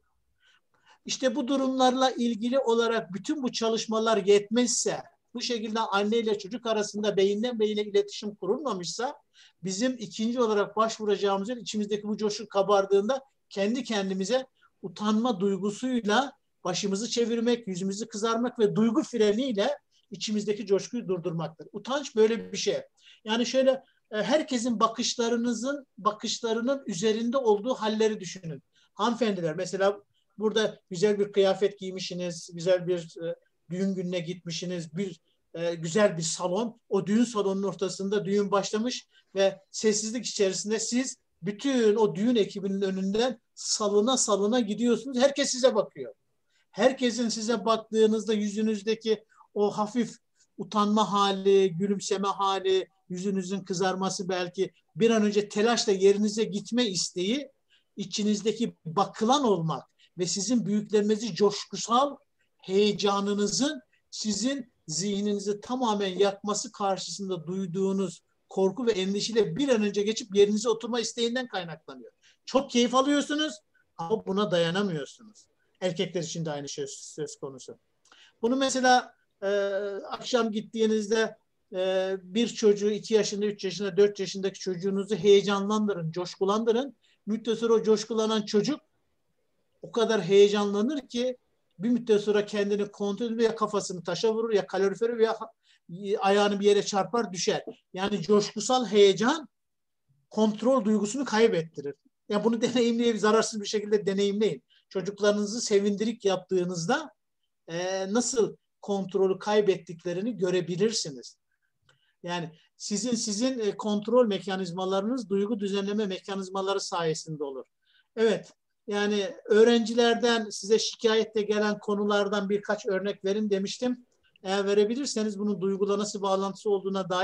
İşte bu durumlarla ilgili olarak bütün bu çalışmalar yetmezse, bu şekilde anne ile çocuk arasında beyinden beyine iletişim kurulmamışsa, bizim ikinci olarak başvuracağımız yer içimizdeki bu coşku kabardığında kendi kendimize utanma duygusuyla başımızı çevirmek, yüzümüzü kızarmak ve duygu freniyle içimizdeki coşkuyu durdurmaktır. Utanç böyle bir şey. Yani şöyle herkesin bakışlarınızın bakışlarının üzerinde olduğu halleri düşünün. Hanımefendiler mesela burada güzel bir kıyafet giymişsiniz, güzel bir e, düğün gününe gitmişsiniz, bir e, güzel bir salon. O düğün salonunun ortasında düğün başlamış ve sessizlik içerisinde siz bütün o düğün ekibinin önünden salına salına gidiyorsunuz. Herkes size bakıyor. Herkesin size baktığınızda yüzünüzdeki o hafif utanma hali, gülümseme hali, yüzünüzün kızarması belki bir an önce telaşla yerinize gitme isteği, içinizdeki bakılan olmak ve sizin büyüklerinizi coşkusal heyecanınızın sizin zihninizi tamamen yakması karşısında duyduğunuz korku ve endişeyle bir an önce geçip yerinize oturma isteğinden kaynaklanıyor. Çok keyif alıyorsunuz ama buna dayanamıyorsunuz. Erkekler için de aynı şey söz konusu. Bunu mesela e, akşam gittiğinizde e, bir çocuğu iki yaşında, üç yaşında, dört yaşındaki çocuğunuzu heyecanlandırın, coşkulandırın. Müddet sonra o coşkulanan çocuk o kadar heyecanlanır ki bir müddet sonra kendini kontrol ediyor, ya kafasını taşa vurur ya kaloriferi veya ayağını bir yere çarpar düşer. Yani coşkusal heyecan kontrol duygusunu kaybettirir. Ya bunu deneyimleyin, zararsız bir şekilde deneyimleyin. Çocuklarınızı sevindirik yaptığınızda e, nasıl kontrolü kaybettiklerini görebilirsiniz. Yani sizin sizin e, kontrol mekanizmalarınız duygu düzenleme mekanizmaları sayesinde olur. Evet. Yani öğrencilerden size şikayette gelen konulardan birkaç örnek verin demiştim. Eğer verebilirseniz bunun duyguyla nasıl bağlantısı olduğuna dair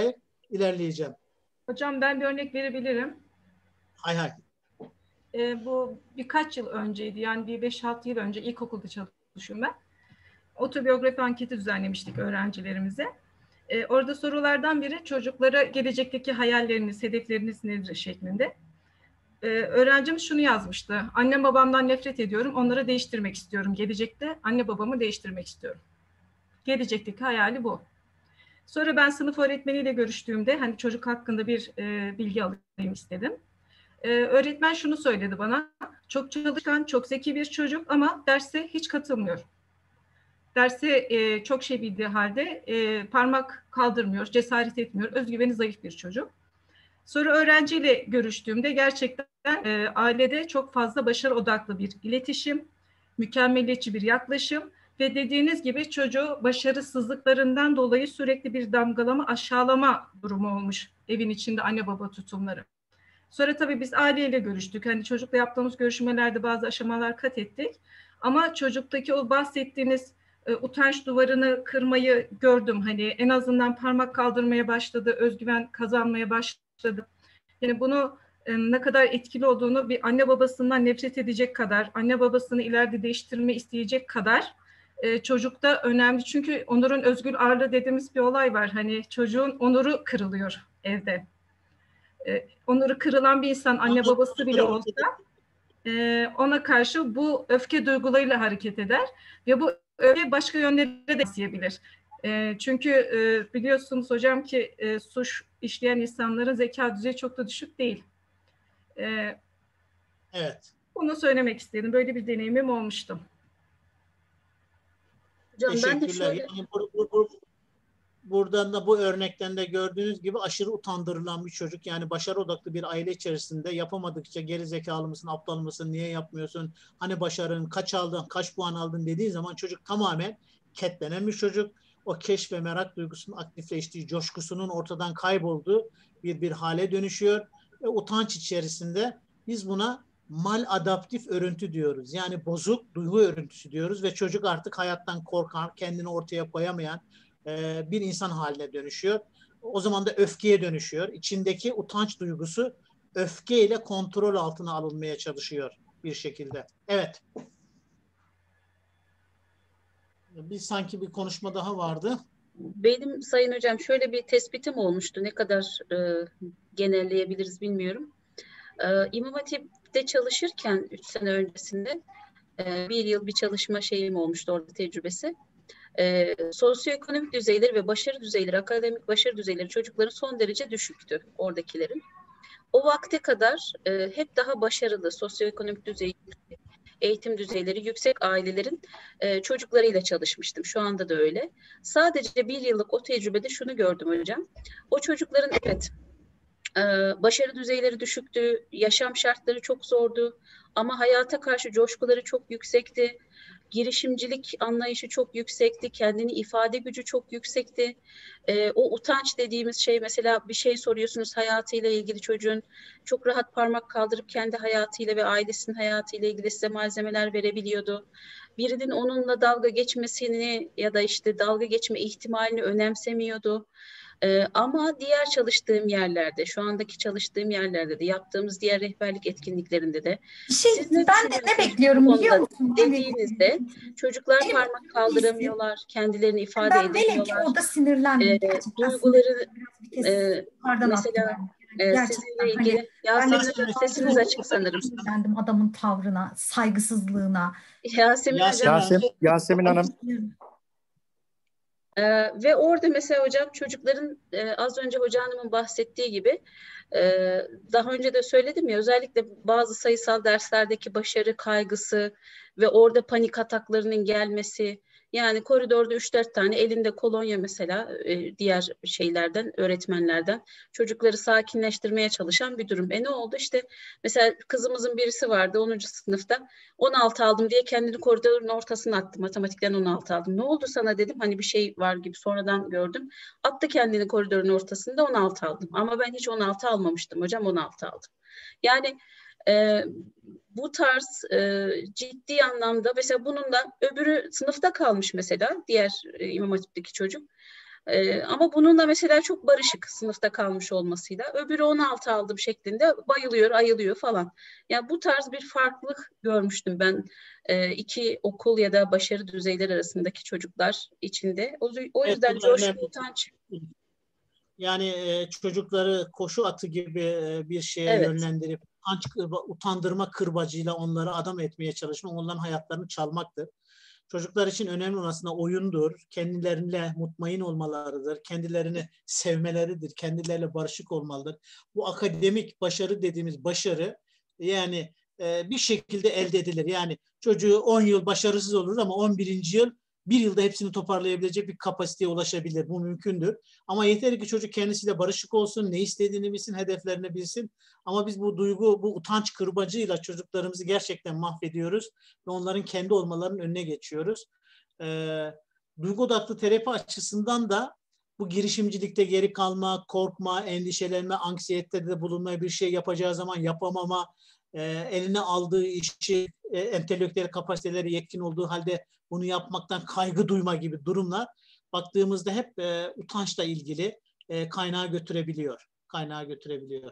ilerleyeceğim. Hocam ben bir örnek verebilirim. Hay hay. E, bu birkaç yıl önceydi. Yani bir beş altı yıl önce ilkokulda çalışıyorum ben. Otobiyografi anketi düzenlemiştik öğrencilerimize. E, orada sorulardan biri çocuklara gelecekteki hayalleriniz, hedefleriniz nedir şeklinde. E, öğrencimiz şunu yazmıştı. Annem babamdan nefret ediyorum. Onları değiştirmek istiyorum. Gelecekte anne babamı değiştirmek istiyorum. Gelecekteki hayali bu. Sonra ben sınıf öğretmeniyle görüştüğümde hani çocuk hakkında bir e, bilgi alayım istedim. Ee, öğretmen şunu söyledi bana, çok çalışkan, çok zeki bir çocuk ama derse hiç katılmıyor. Derse e, çok şey bildiği halde e, parmak kaldırmıyor, cesaret etmiyor, özgüveni zayıf bir çocuk. Sonra öğrenciyle görüştüğümde gerçekten e, ailede çok fazla başarı odaklı bir iletişim, mükemmeliyetçi bir yaklaşım ve dediğiniz gibi çocuğu başarısızlıklarından dolayı sürekli bir damgalama, aşağılama durumu olmuş evin içinde anne baba tutumları. Sonra tabii biz aileyle görüştük. Hani çocukla yaptığımız görüşmelerde bazı aşamalar kat ettik. Ama çocuktaki o bahsettiğiniz e, utanç duvarını kırmayı gördüm. Hani en azından parmak kaldırmaya başladı, özgüven kazanmaya başladı. Yani bunu e, ne kadar etkili olduğunu bir anne babasından nefret edecek kadar, anne babasını ileride değiştirme isteyecek kadar e, çocukta önemli. Çünkü onurun özgür ağırlığı dediğimiz bir olay var. Hani çocuğun onuru kırılıyor evde. Onuru kırılan bir insan anne babası bile olsa ona karşı bu öfke duygularıyla hareket eder ve bu öfke başka yönlere de yansıyabilir. Çünkü biliyorsunuz hocam ki suç işleyen insanların zeka düzeyi çok da düşük değil. Evet. Bunu söylemek istedim. Böyle bir deneyimim olmuştu. Hocam, teşekkürler. Ben de şöyle... yani bu, bu, bu, buradan da bu örnekten de gördüğünüz gibi aşırı utandırılan bir çocuk. Yani başarı odaklı bir aile içerisinde yapamadıkça geri zekalı mısın, aptal mısın, niye yapmıyorsun, hani başarın, kaç aldın, kaç puan aldın dediği zaman çocuk tamamen ketlenen bir çocuk. O keşf ve merak duygusunun aktifleştiği, coşkusunun ortadan kaybolduğu bir bir hale dönüşüyor. Ve utanç içerisinde biz buna maladaptif örüntü diyoruz. Yani bozuk duygu örüntüsü diyoruz ve çocuk artık hayattan korkan, kendini ortaya koyamayan bir insan haline dönüşüyor. O zaman da öfkeye dönüşüyor. İçindeki utanç duygusu öfkeyle kontrol altına alınmaya çalışıyor bir şekilde. Evet. Bir sanki bir konuşma daha vardı. Benim Sayın Hocam şöyle bir tespitim olmuştu. Ne kadar e, genelleyebiliriz bilmiyorum. E, İmam Hatip'te çalışırken üç sene öncesinde e, bir yıl bir çalışma şeyim olmuştu orada, tecrübesi. E, sosyoekonomik düzeyleri ve başarı düzeyleri, akademik başarı düzeyleri çocukların son derece düşüktü oradakilerin. O vakte kadar e, hep daha başarılı, sosyoekonomik düzey, eğitim düzeyleri yüksek ailelerin e, çocuklarıyla çalışmıştım. Şu anda da öyle. Sadece bir yıllık o tecrübede şunu gördüm hocam. O çocukların evet e, başarı düzeyleri düşüktü, yaşam şartları çok zordu ama hayata karşı coşkuları çok yüksekti. Girişimcilik anlayışı çok yüksekti, kendini ifade gücü çok yüksekti. Ee, o utanç dediğimiz şey, mesela bir şey soruyorsunuz hayatıyla ilgili, çocuğun çok rahat parmak kaldırıp kendi hayatıyla ve ailesinin hayatıyla ilgili size malzemeler verebiliyordu. Birinin onunla dalga geçmesini ya da işte dalga geçme ihtimalini önemsemiyordu. Ee, ama diğer çalıştığım yerlerde, şu andaki çalıştığım yerlerde de, yaptığımız diğer rehberlik etkinliklerinde de şey, siz ne ben de ne bekliyorum biliyor musun? dediğinizde çocuklar benim, parmak kaldıramıyorlar, kendilerini ifade ben edemiyorlar. Ben orada sinirlendim. Ee, duyguları e, mesela e, sizinle ilgili hani, Yasemin Hocam sesiniz açık sanırım. Sinirlendim adamın tavrına, saygısızlığına. Yasemin Hocam. Yasemin, Yasemin Hanım. Ee, ve orada mesela hocam çocukların e, az önce hoca hanımın bahsettiği gibi e, daha önce de söyledim ya, özellikle bazı sayısal derslerdeki başarı kaygısı ve orada panik ataklarının gelmesi, yani koridorda üç dört tane elinde kolonya mesela e, diğer şeylerden, öğretmenlerden çocukları sakinleştirmeye çalışan bir durum. E ne oldu işte, mesela kızımızın birisi vardı onuncu sınıfta, on altı aldım diye kendini koridorun ortasına attı, matematikten on altı aldım. Ne oldu sana dedim, hani bir şey var gibi sonradan gördüm. Attı kendini koridorun ortasında, on altı aldım. Ama ben hiç on altı almamıştım hocam, on altı aldım. Yani e, bu tarz e, ciddi anlamda mesela bunun da öbürü sınıfta kalmış mesela, diğer e, İmam Hatip'teki çocuk. Ee, ama bununla mesela çok barışık sınıfta kalmış olmasıyla. Öbürü on altı aldım şeklinde bayılıyor, ayılıyor falan. Yani bu tarz bir farklılık görmüştüm ben e, iki okul ya da başarı düzeyleri arasındaki çocuklar içinde. O, o Evet, yüzden bu da coşku, önemli. utanç. Yani e, çocukları koşu atı gibi e, bir şeye Evet, yönlendirip utanç, utandırma kırbacıyla onları adam etmeye çalışmak, onların hayatlarını çalmaktır. Çocuklar için önemli olan aslında oyundur, kendilerine mutmain olmalarıdır, kendilerini sevmeleridir, kendileriyle barışık olmalıdır. Bu akademik başarı dediğimiz başarı yani e, bir şekilde elde edilir. Yani çocuğu on yıl başarısız olur ama on birinci yıl bir yılda hepsini toparlayabilecek bir kapasiteye ulaşabilir. Bu mümkündür. Ama yeter ki çocuk kendisiyle barışık olsun, ne istediğini bilsin, hedeflerini bilsin. Ama biz bu duygu, bu utanç kırbacıyla çocuklarımızı gerçekten mahvediyoruz ve onların kendi olmalarının önüne geçiyoruz. Ee, duygu odaklı terapi açısından da bu girişimcilikte geri kalma, korkma, endişelenme, anksiyetede de bulunma, bir şey yapacağı zaman yapamama, e, eline aldığı işi, e, entelektüel kapasiteleri yetkin olduğu halde bunu yapmaktan kaygı duyma gibi durumlar baktığımızda hep e, utançla ilgili e, kaynağa götürebiliyor. Kaynağa götürebiliyor.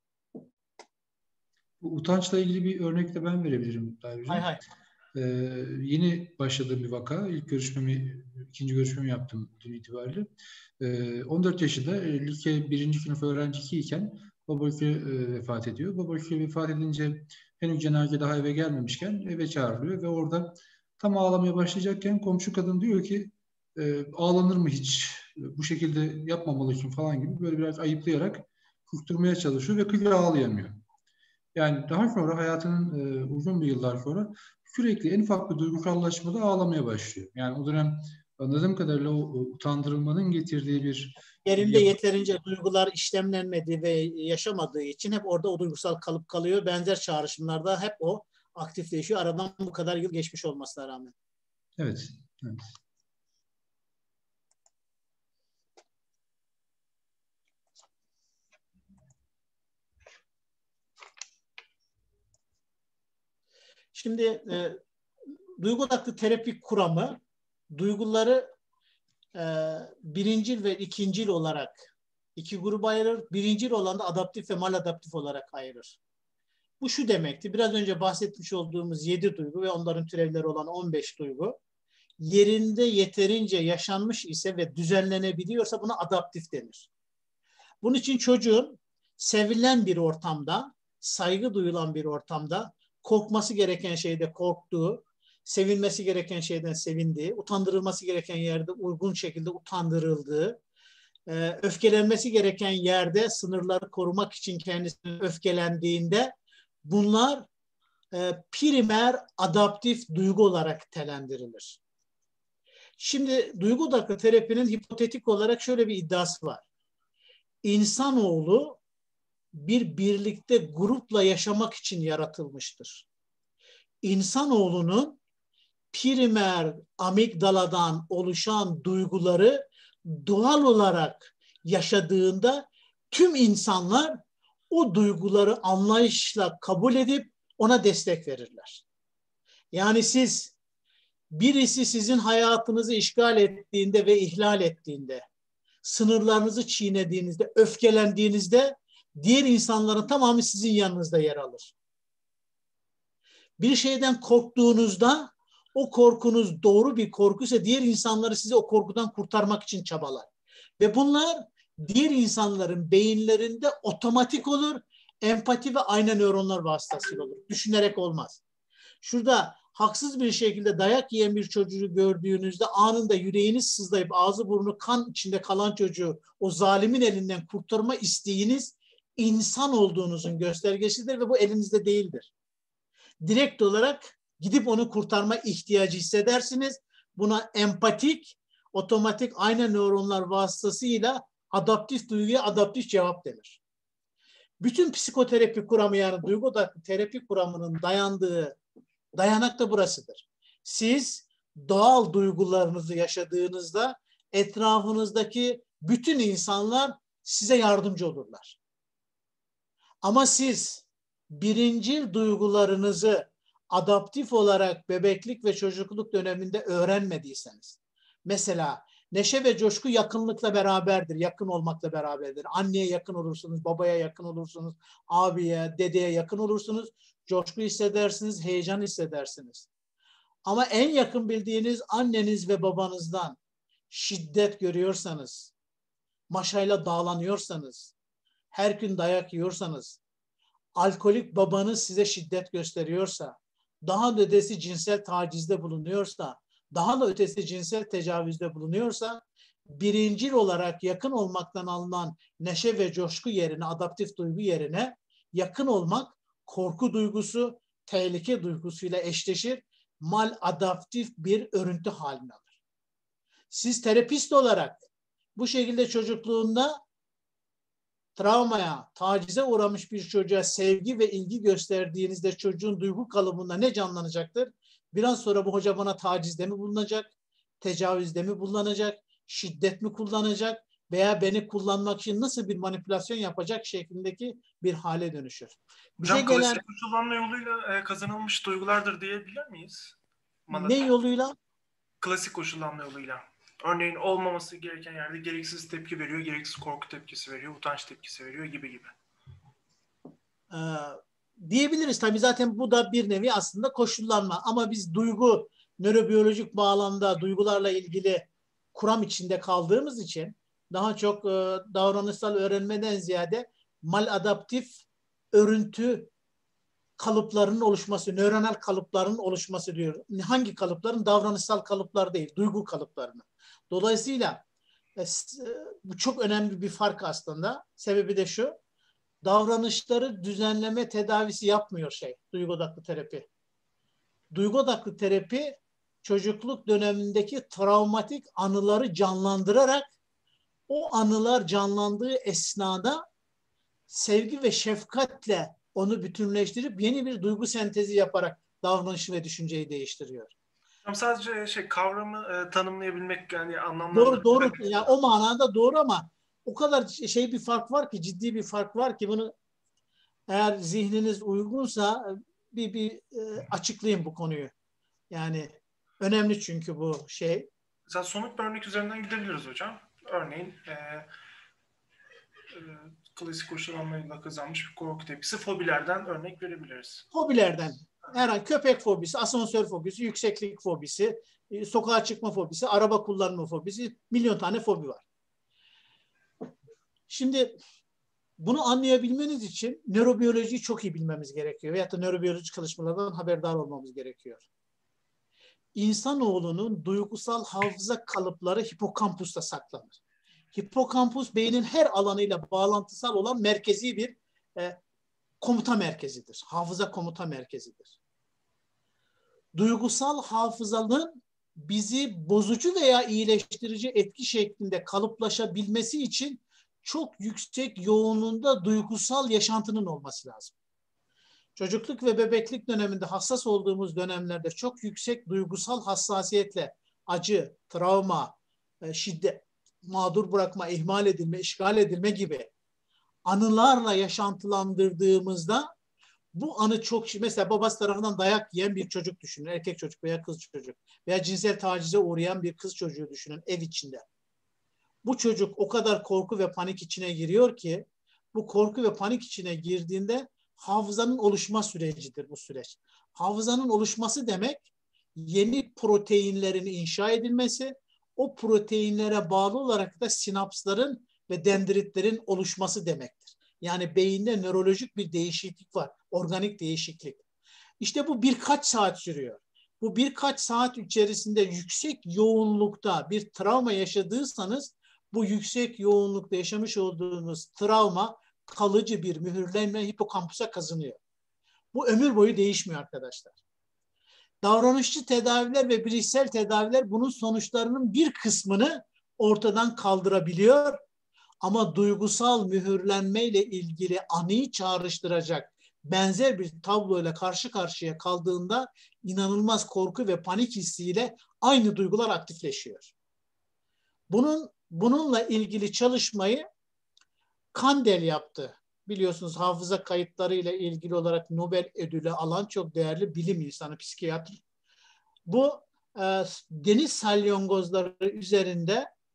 Bu utançla ilgili bir örnek de ben verebilirim. Hay hay. Ee, yeni başladığım bir vaka. İlk görüşmemi, ikinci görüşmemi yaptım dün itibariyle. Ee, on dört yaşında e, lise birinci sınıf öğrenci iken babası e, vefat ediyor. Babası vefat edince henüz cenaze daha eve gelmemişken eve çağrılıyor ve orada tam ağlamaya başlayacakken komşu kadın diyor ki e, ağlanır mı hiç? Bu şekilde yapmamalısın falan gibi böyle biraz ayıplayarak kusturmaya çalışıyor ve kız ağlayamıyor. Yani daha sonra hayatının e, uzun bir yıllar sonra sürekli en ufak bir duygusallaşmada ağlamaya başlıyor. Yani o dönem anladığım kadarıyla o, o utandırılmanın getirdiği bir Yerinde yapı. yeterince duygular işlemlenmediği ve yaşamadığı için hep orada o duygusal kalıp kalıyor. Benzer çağrışımlarda hep o aktifleşiyor. Aradan bu kadar yıl geçmiş olmasına rağmen. Evet. Evet. Şimdi e, duygu odaklı terapi kuramı duyguları e, birincil ve ikincil olarak iki gruba ayırır. Birincil olan da adaptif ve maladaptif olarak ayırır. Bu şu demekti. Biraz önce bahsetmiş olduğumuz yedi duygu ve onların türevleri olan on beş duygu yerinde yeterince yaşanmış ise ve düzenlenebiliyorsa buna adaptif denir. Bunun için çocuğun sevilen bir ortamda, saygı duyulan bir ortamda korkması gereken şeyde korktuğu, sevilmesi gereken şeyden sevindiği, utandırılması gereken yerde uygun şekilde utandırıldığı, öfkelenmesi gereken yerde sınırları korumak için kendisini öfkelendiğinde bunlar primer adaptif duygu olarak telendirilir. Şimdi duygu odaklı terapinin hipotetik olarak şöyle bir iddiası var. İnsanoğlu bir birlikte grupla yaşamak için yaratılmıştır. İnsanoğlunun primer amigdaladan oluşan duyguları doğal olarak yaşadığında tüm insanlar o duyguları anlayışla kabul edip ona destek verirler. Yani siz birisi sizin hayatınızı işgal ettiğinde ve ihlal ettiğinde, sınırlarınızı çiğnediğinizde, öfkelendiğinizde diğer insanların tamamı sizin yanınızda yer alır. Bir şeyden korktuğunuzda o korkunuz doğru bir korkuysa diğer insanları sizi o korkudan kurtarmak için çabalar. Ve bunlar diğer insanların beyinlerinde otomatik olur, empati ve ayna nöronlar vasıtasıyla olur. Düşünerek olmaz. Şurada haksız bir şekilde dayak yiyen bir çocuğu gördüğünüzde anında yüreğiniz sızlayıp ağzı burnu kan içinde kalan çocuğu o zalimin elinden kurtarma isteğiniz insan olduğunuzun göstergesidir ve bu elinizde değildir. Direkt olarak gidip onu kurtarma ihtiyacı hissedersiniz. Buna empatik, otomatik ayna nöronlar vasıtasıyla adaptif duyguya adaptif cevap denir. Bütün psikoterapi kuramı yani duygu odaklı terapi kuramının dayandığı dayanak da burasıdır. Siz doğal duygularınızı yaşadığınızda etrafınızdaki bütün insanlar size yardımcı olurlar. Ama siz birincil duygularınızı adaptif olarak bebeklik ve çocukluk döneminde öğrenmediyseniz, mesela Neşe ve coşku yakınlıkla beraberdir, yakın olmakla beraberdir. Anneye yakın olursunuz, babaya yakın olursunuz, abiye, dedeye yakın olursunuz. Coşku hissedersiniz, heyecan hissedersiniz. Ama en yakın bildiğiniz anneniz ve babanızdan şiddet görüyorsanız, maşayla dağlanıyorsanız, her gün dayak yiyorsanız, alkolik babanız size şiddet gösteriyorsa, daha da ötesi cinsel tacizde bulunuyorsa, daha da ötesi cinsel tecavüzde bulunuyorsa, birincil olarak yakın olmaktan alınan neşe ve coşku yerine, adaptif duygu yerine yakın olmak korku duygusu, tehlike duygusuyla eşleşir, maladaptif bir örüntü haline alır. Siz terapist olarak bu şekilde çocukluğunda travmaya, tacize uğramış bir çocuğa sevgi ve ilgi gösterdiğinizde çocuğun duygu kalıbında ne canlanacaktır? Biraz sonra bu hoca bana tacizde mi bulunacak, tecavüzde mi bulunacak, şiddet mi kullanacak veya beni kullanmak için nasıl bir manipülasyon yapacak şeklindeki bir hale dönüşür. Bize Hocam gelen klasik koşullanma yoluyla e, kazanılmış duygulardır diyebilir miyiz? Malat. ne yoluyla? Klasik koşullanma yoluyla. Örneğin olmaması gereken yerde gereksiz tepki veriyor, gereksiz korku tepkisi veriyor, utanç tepkisi veriyor gibi gibi. Ee, diyebiliriz tabii, zaten bu da bir nevi aslında koşullanma, ama biz duygu, nörobiyolojik bağlamda duygularla ilgili kuram içinde kaldığımız için daha çok e, davranışsal öğrenmeden ziyade maladaptif örüntü kalıplarının oluşması, nöronal kalıpların oluşması diyor. Hangi kalıpların? Davranışsal kalıplar değil, duygu kalıplarının. Dolayısıyla e, bu çok önemli bir fark aslında. Sebebi de şu: davranışları düzenleme tedavisi yapmıyor şey, duygu odaklı terapi. Duygu odaklı terapi çocukluk dönemindeki travmatik anıları canlandırarak o anılar canlandığı esnada sevgi ve şefkatle onu bütünleştirip yeni bir duygu sentezi yaparak davranışı ve düşünceyi değiştiriyor. Sadece şey kavramı e, tanımlayabilmek, yani anlamlı. Doğru doğru. Yani o manada doğru, ama o kadar şey bir fark var ki, ciddi bir fark var ki, bunu eğer zihniniz uygunsa bir bir e, açıklayayım bu konuyu. Yani önemli çünkü bu şey. Mesela somut bir örnek üzerinden gidebiliriz hocam. Örneğin e, e, klasik koşullanmayla kazanmış bir korku tepkisi, fobilerden örnek verebiliriz. Fobilerden. Herhangi köpek fobisi, asansör fobisi, yükseklik fobisi, sokağa çıkma fobisi, araba kullanma fobisi, milyon tane fobi var. Şimdi bunu anlayabilmeniz için nörobiyolojiyi çok iyi bilmemiz gerekiyor veyahut da nörobiyolojik çalışmalardan haberdar olmamız gerekiyor. İnsanoğlunun duygusal hafıza kalıpları hipokampusta saklanır. Hipokampus beynin her alanıyla bağlantısal olan merkezi bir e, komuta merkezidir. Hafıza komuta merkezidir. Duygusal hafızanın bizi bozucu veya iyileştirici etki şeklinde kalıplaşabilmesi için çok yüksek yoğunluğunda duygusal yaşantının olması lazım. Çocukluk ve bebeklik döneminde hassas olduğumuz dönemlerde çok yüksek duygusal hassasiyetle acı, travma, şiddet, mağdur bırakma, ihmal edilme, işgal edilme gibi anılarla yaşantılandırdığımızda bu anı çok, mesela babası tarafından dayak yiyen bir çocuk düşünün, erkek çocuk veya kız çocuk veya cinsel tacize uğrayan bir kız çocuğu düşünün ev içinde. Bu çocuk o kadar korku ve panik içine giriyor ki, bu korku ve panik içine girdiğinde hafızanın oluşma sürecidir bu süreç. Hafızanın oluşması demek yeni proteinlerin inşa edilmesi, o proteinlere bağlı olarak da sinapsların ve dendritlerin oluşması demektir. Yani beyinde nörolojik bir değişiklik var, organik değişiklik. İşte bu birkaç saat sürüyor. Bu birkaç saat içerisinde yüksek yoğunlukta bir travma yaşadıysanız, bu yüksek yoğunlukta yaşamış olduğunuz travma kalıcı bir mühürlenme hipokampusa kazanıyor. Bu ömür boyu değişmiyor arkadaşlar. Davranışçı tedaviler ve bilişsel tedaviler bunun sonuçlarının bir kısmını ortadan kaldırabiliyor. Ama duygusal mühürlenmeyle ilgili anıyı çağrıştıracak benzer bir tabloyla karşı karşıya kaldığında inanılmaz korku ve panik hissiyle aynı duygular aktifleşiyor. Bunun bununla ilgili çalışmayı Kandel yaptı. Biliyorsunuz hafıza kayıtlarıyla ilgili olarak Nobel ödülü alan çok değerli bilim insanı, psikiyatr. Bu e, deniz salyangozları üzerinde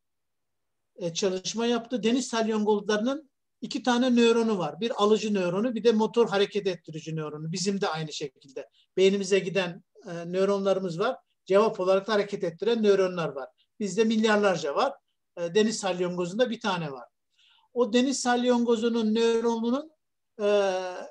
e, çalışma yaptı. Deniz salyangozlarının iki tane nöronu var. Bir alıcı nöronu, bir de motor hareket ettirici nöronu. Bizim de aynı şekilde. Beynimize giden e, nöronlarımız var. Cevap olarak da hareket ettiren nöronlar var. Bizde milyarlarca var. E, deniz salyangozunda bir tane var. O deniz salyangozunun nöronunun e,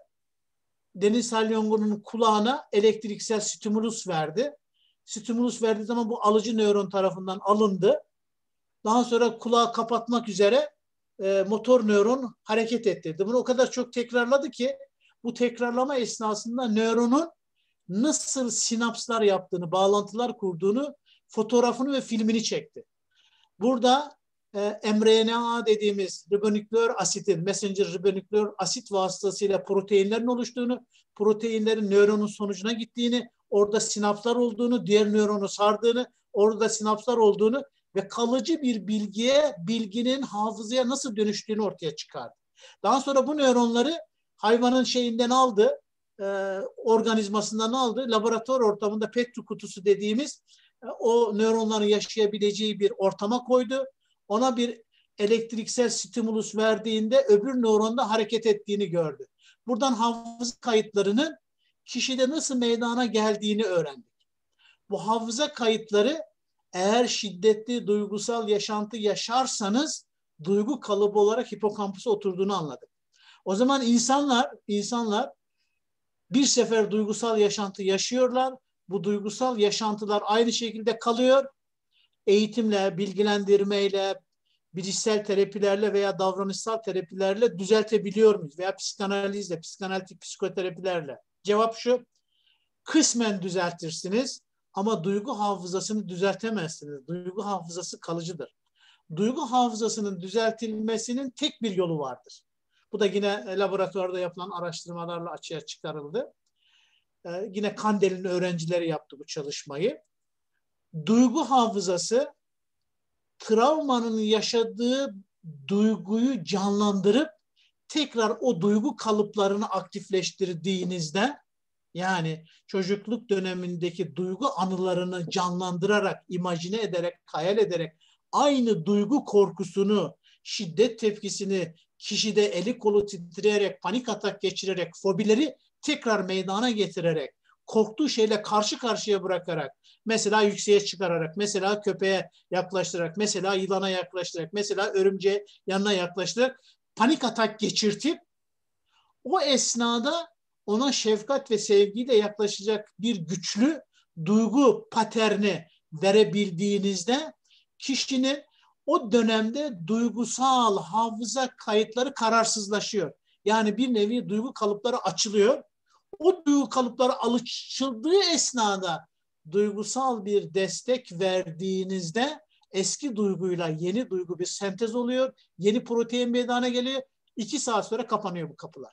deniz salyangozunun kulağına elektriksel stimulus verdi. Stimulus verdiği zaman bu alıcı nöron tarafından alındı. Daha sonra kulağı kapatmak üzere e, motor nöron hareket ettirdi. Bunu o kadar çok tekrarladı ki bu tekrarlama esnasında nöronun nasıl sinapslar yaptığını, bağlantılar kurduğunu, fotoğrafını ve filmini çekti. Burada e, mRNA dediğimiz ribonükleer asitin, messenger ribonükleer asit vasıtasıyla proteinlerin oluştuğunu, proteinlerin nöronun sonucuna gittiğini, orada sinapslar olduğunu, diğer nöronu sardığını, orada sinapslar olduğunu ve kalıcı bir bilgiye, bilginin hafızaya nasıl dönüştüğünü ortaya çıkardı. Daha sonra bu nöronları hayvanın şeyinden aldı, e, organizmasından aldı, laboratuvar ortamında Petri kutusu dediğimiz e, o nöronların yaşayabileceği bir ortama koydu. Ona bir elektriksel stimulus verdiğinde öbür nöronda hareket ettiğini gördü. Buradan hafıza kayıtlarının kişide nasıl meydana geldiğini öğrendik. Bu hafıza kayıtları eğer şiddetli duygusal yaşantı yaşarsanız duygu kalıbı olarak hipokampusa oturduğunu anladık. O zaman insanlar, insanlar bir sefer duygusal yaşantı yaşıyorlar. Bu duygusal yaşantılar aynı şekilde kalıyor. Eğitimle, bilgilendirmeyle, bilişsel terapilerle veya davranışsal terapilerle düzeltebiliyor muyuz? Veya psikanalizle, psikanalitik psikoterapilerle. Cevap şu, kısmen düzeltirsiniz ama duygu hafızasını düzeltemezsiniz. Duygu hafızası kalıcıdır. Duygu hafızasının düzeltilmesinin tek bir yolu vardır. Bu da yine laboratuvarda yapılan araştırmalarla açığa çıkarıldı. Ee, yine Kandel'in öğrencileri yaptı bu çalışmayı. Duygu hafızası travmanın yaşadığı duyguyu canlandırıp tekrar o duygu kalıplarını aktifleştirdiğinizde, yani çocukluk dönemindeki duygu anılarını canlandırarak, imajine ederek, hayal ederek aynı duygu korkusunu, şiddet tepkisini kişide eli kolu titreyerek, panik atak geçirerek, fobileri tekrar meydana getirerek, korktuğu şeyle karşı karşıya bırakarak, mesela yükseğe çıkararak, mesela köpeğe yaklaştırarak, mesela yılana yaklaştırarak, mesela örümceğe yanına yaklaştırarak panik atak geçirtip o esnada ona şefkat ve sevgiyle yaklaşacak bir güçlü duygu paterni verebildiğinizde kişinin o dönemde duygusal hafıza kayıtları kararsızlaşıyor. Yani bir nevi duygu kalıpları açılıyor. O duygu kalıpları açıldığı esnada duygusal bir destek verdiğinizde eski duyguyla yeni duygu bir sentez oluyor. Yeni protein meydana geliyor. İki saat sonra kapanıyor bu kapılar.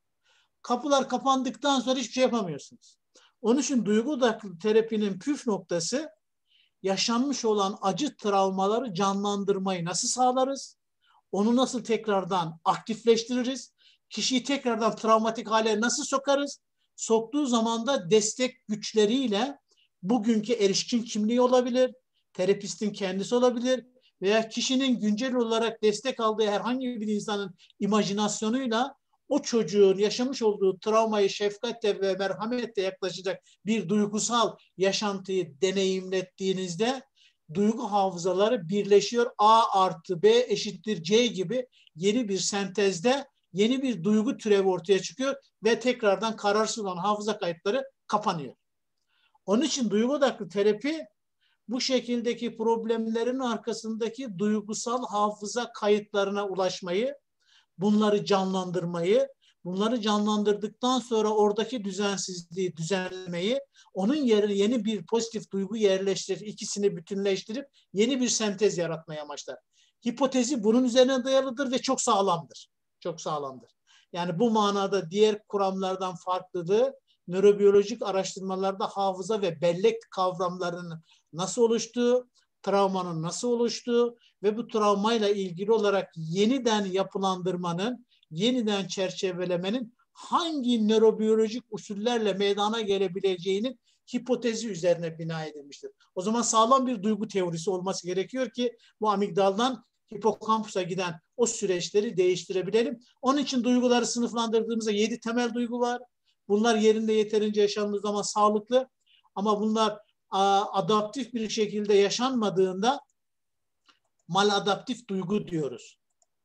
Kapılar kapandıktan sonra hiçbir şey yapamıyorsunuz. Onun için duygu odaklı terapinin püf noktası yaşanmış olan acı travmaları canlandırmayı nasıl sağlarız? Onu nasıl tekrardan aktifleştiririz? Kişiyi tekrardan travmatik hale nasıl sokarız? Soktuğu zaman da destek güçleriyle bugünkü erişkin kimliği olabilir, terapistin kendisi olabilir veya kişinin güncel olarak destek aldığı herhangi bir insanın imajinasyonuyla o çocuğun yaşamış olduğu travmayı şefkatle ve merhametle yaklaşacak bir duygusal yaşantıyı deneyimlettiğinizde duygu hafızaları birleşiyor. A artı B eşittir C gibi yeni bir sentezde yeni bir duygu türevi ortaya çıkıyor ve tekrardan kararsız olan hafıza kayıtları kapanıyor. Onun için duygu odaklı terapi bu şekildeki problemlerin arkasındaki duygusal hafıza kayıtlarına ulaşmayı, bunları canlandırmayı, bunları canlandırdıktan sonra oradaki düzensizliği düzenlemeyi, onun yerine yeni bir pozitif duygu yerleştirip, ikisini bütünleştirip yeni bir sentez yaratmaya amaçlar. Hipotezi bunun üzerine dayalıdır ve çok sağlamdır. Çok sağlamdır. Yani bu manada diğer kuramlardan farklılığı, nörobiyolojik araştırmalarda hafıza ve bellek kavramlarının nasıl oluştuğu, travmanın nasıl oluştuğu ve bu travmayla ilgili olarak yeniden yapılandırmanın, yeniden çerçevelemenin hangi nörobiyolojik usullerle meydana gelebileceğinin hipotezi üzerine bina edilmiştir. O zaman sağlam bir duygu teorisi olması gerekiyor ki bu amigdaldan hipokampusa giden o süreçleri değiştirebilelim. Onun için duyguları sınıflandırdığımızda yedi temel duygu var. Bunlar yerinde yeterince yaşandığı zaman sağlıklı. Ama bunlar a, adaptif bir şekilde yaşanmadığında maladaptif duygu diyoruz.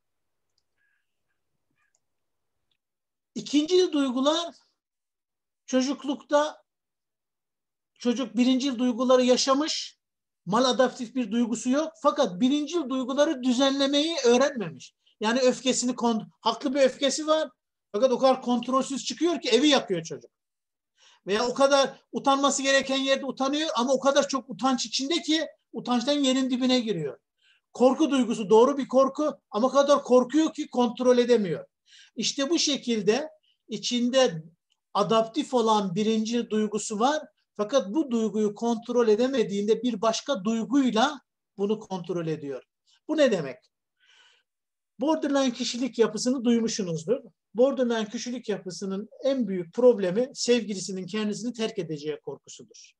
İkinci duygular çocuklukta çocuk birincil duyguları yaşamış, maladaptif bir duygusu yok. Fakat birincil duyguları düzenlemeyi öğrenmemiş. Yani öfkesini, haklı bir öfkesi var. Fakat o kadar kontrolsüz çıkıyor ki evi yakıyor çocuk. Veya o kadar utanması gereken yerde utanıyor ama o kadar çok utanç içinde ki utançtan yerin dibine giriyor. Korku duygusu doğru bir korku ama o kadar korkuyor ki kontrol edemiyor. İşte bu şekilde içinde adaptif olan birinci duygusu var. Fakat bu duyguyu kontrol edemediğinde bir başka duyguyla bunu kontrol ediyor. Bu ne demek? Borderline kişilik yapısını duymuşsunuzdur. Borderline kişilik yapısının en büyük problemi sevgilisinin kendisini terk edeceği korkusudur.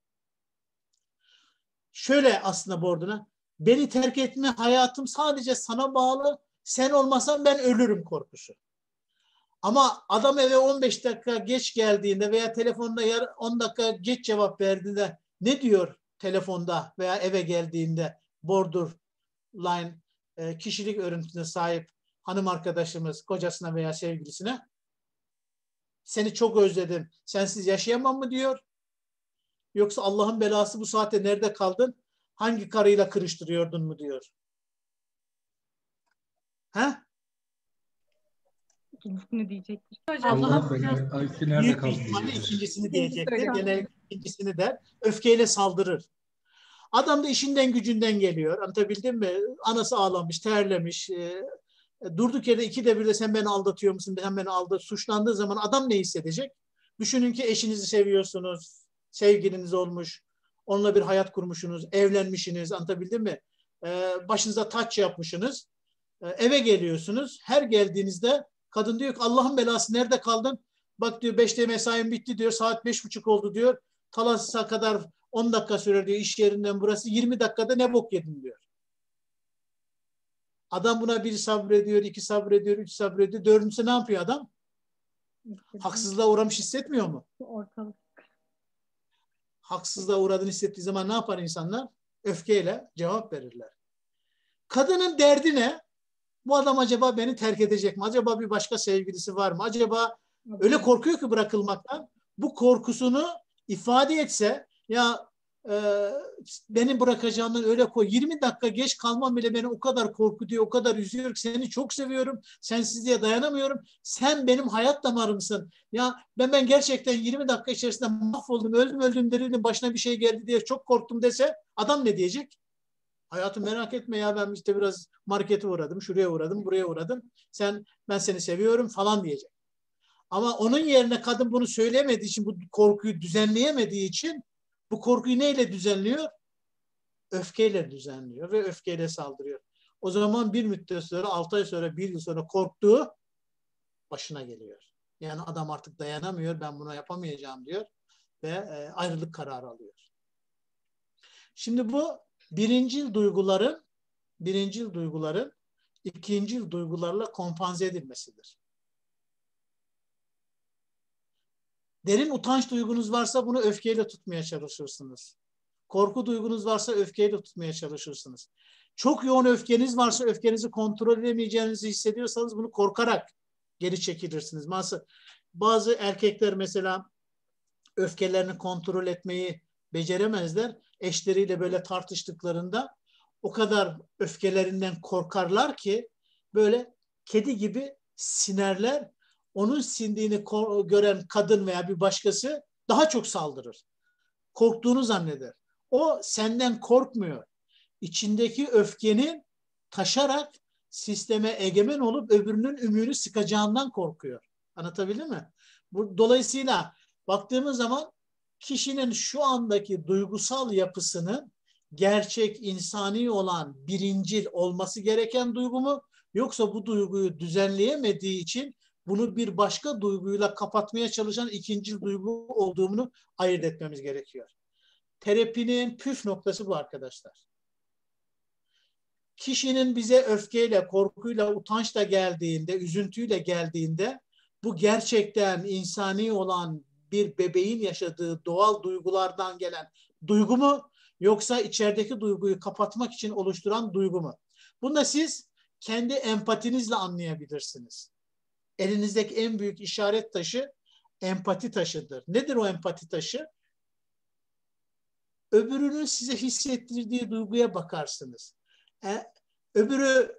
Şöyle aslında borderline, beni terk etme, hayatım sadece sana bağlı, sen olmasan ben ölürüm korkusu. Ama adam eve on beş dakika geç geldiğinde veya telefonda on dakika geç cevap verdiğinde ne diyor telefonda veya eve geldiğinde borderline e, kişilik örüntüsüne sahip hanım arkadaşımız kocasına veya sevgilisine? Seni çok özledim, sensiz yaşayamam mı diyor? Yoksa Allah'ın belası bu saatte nerede kaldın? Hangi karıyla kırıştırıyordun mu diyor? He? İkincisini diyecektir. Allah belası nerede Büyük kaldı ihtimalle diyecektir. ikincisini diyecektir. Genel ikincisini der. Öfkeyle saldırır. Adam da işinden gücünden geliyor. Anlatabildim mi? Anası ağlamış, terlemiş. E, durduk yere ikide bir de sen beni aldatıyor musun? Sen beni aldat. Suçlandığı zaman adam ne hissedecek? Düşünün ki eşinizi seviyorsunuz. Sevgiliniz olmuş. Onunla bir hayat kurmuşsunuz. Evlenmişsiniz. Anlatabildim mi? E, başınıza taç yapmışsınız. E, eve geliyorsunuz. Her geldiğinizde kadın diyor ki Allah'ın belası nerede kaldın? Bak diyor beşte mesaim bitti diyor. Saat beş buçuk oldu diyor. Talas'a kadar on dakika sürer diyor iş yerinden burası. yirmi dakikada ne bok yedin diyor. Adam buna bir sabrediyor, iki sabrediyor, üç sabrediyor. Dördüncüsü ne yapıyor adam? Haksızlığa uğramış hissetmiyor mu? Ortalık. Haksızlığa uğradığını hissettiği zaman ne yapar insanlar? Öfkeyle cevap verirler. Kadının derdi ne? Bu adam acaba beni terk edecek mi? Acaba bir başka sevgilisi var mı? Acaba öyle korkuyor ki bırakılmaktan. Bu korkusunu ifade etse ya e, beni bırakacağından öyle koy. yirmi dakika geç kalmam bile beni o kadar korkutuyor, o kadar üzüyor ki seni çok seviyorum. Sensizliğe dayanamıyorum. Sen benim hayat damarımsın. Ya ben ben gerçekten yirmi dakika içerisinde mahvoldum, öldüm öldüm derildim, başına bir şey geldi diye çok korktum dese adam ne diyecek? Hayatım merak etme ya ben işte biraz markete uğradım, şuraya uğradım, buraya uğradım. Sen ben seni seviyorum falan diyecek. Ama onun yerine kadın bunu söyleyemediği için, bu korkuyu düzenleyemediği için bu korkuyu neyle düzenliyor? Öfkeyle düzenliyor ve öfkeyle saldırıyor. O zaman bir müddet sonra, altı ay sonra, bir yıl sonra korktuğu başına geliyor. Yani adam artık dayanamıyor, ben bunu yapamayacağım diyor ve e, ayrılık kararı alıyor. Şimdi bu birincil duyguların, birincil duyguların ikincil duygularla kompanze edilmesidir. Derin utanç duygunuz varsa bunu öfkeyle tutmaya çalışırsınız. Korku duygunuz varsa öfkeyle tutmaya çalışırsınız. Çok yoğun öfkeniz varsa öfkenizi kontrol edemeyeceğinizi hissediyorsanız bunu korkarak geri çekilirsiniz. Bazı, bazı erkekler mesela öfkelerini kontrol etmeyi beceremezler. Eşleriyle böyle tartıştıklarında o kadar öfkelerinden korkarlar ki böyle kedi gibi sinerler. Onun sindiğini gören kadın veya bir başkası daha çok saldırır. Korktuğunu zanneder. O senden korkmuyor. İçindeki öfkenin taşarak sisteme egemen olup öbürünün ümüğünü sıkacağından korkuyor. Anlatabildim mi? Bu, dolayısıyla baktığımız zaman kişinin şu andaki duygusal yapısının gerçek, insani olan birincil olması gereken duygu mu? Yoksa bu duyguyu düzenleyemediği için bunu bir başka duyguyla kapatmaya çalışan ikinci duygu olduğunu ayırt etmemiz gerekiyor. Terapinin püf noktası bu arkadaşlar. kişinin bize öfkeyle, korkuyla, utançla geldiğinde, üzüntüyle geldiğinde bu gerçekten insani olan bir bebeğin yaşadığı doğal duygulardan gelen duygu mu? Yoksa içerideki duyguyu kapatmak için oluşturan duygu mu? Bunu da siz kendi empatinizle anlayabilirsiniz. Elinizdeki en büyük işaret taşı empati taşıdır. Nedir o empati taşı? Öbürünün size hissettirdiği duyguya bakarsınız. E, öbürü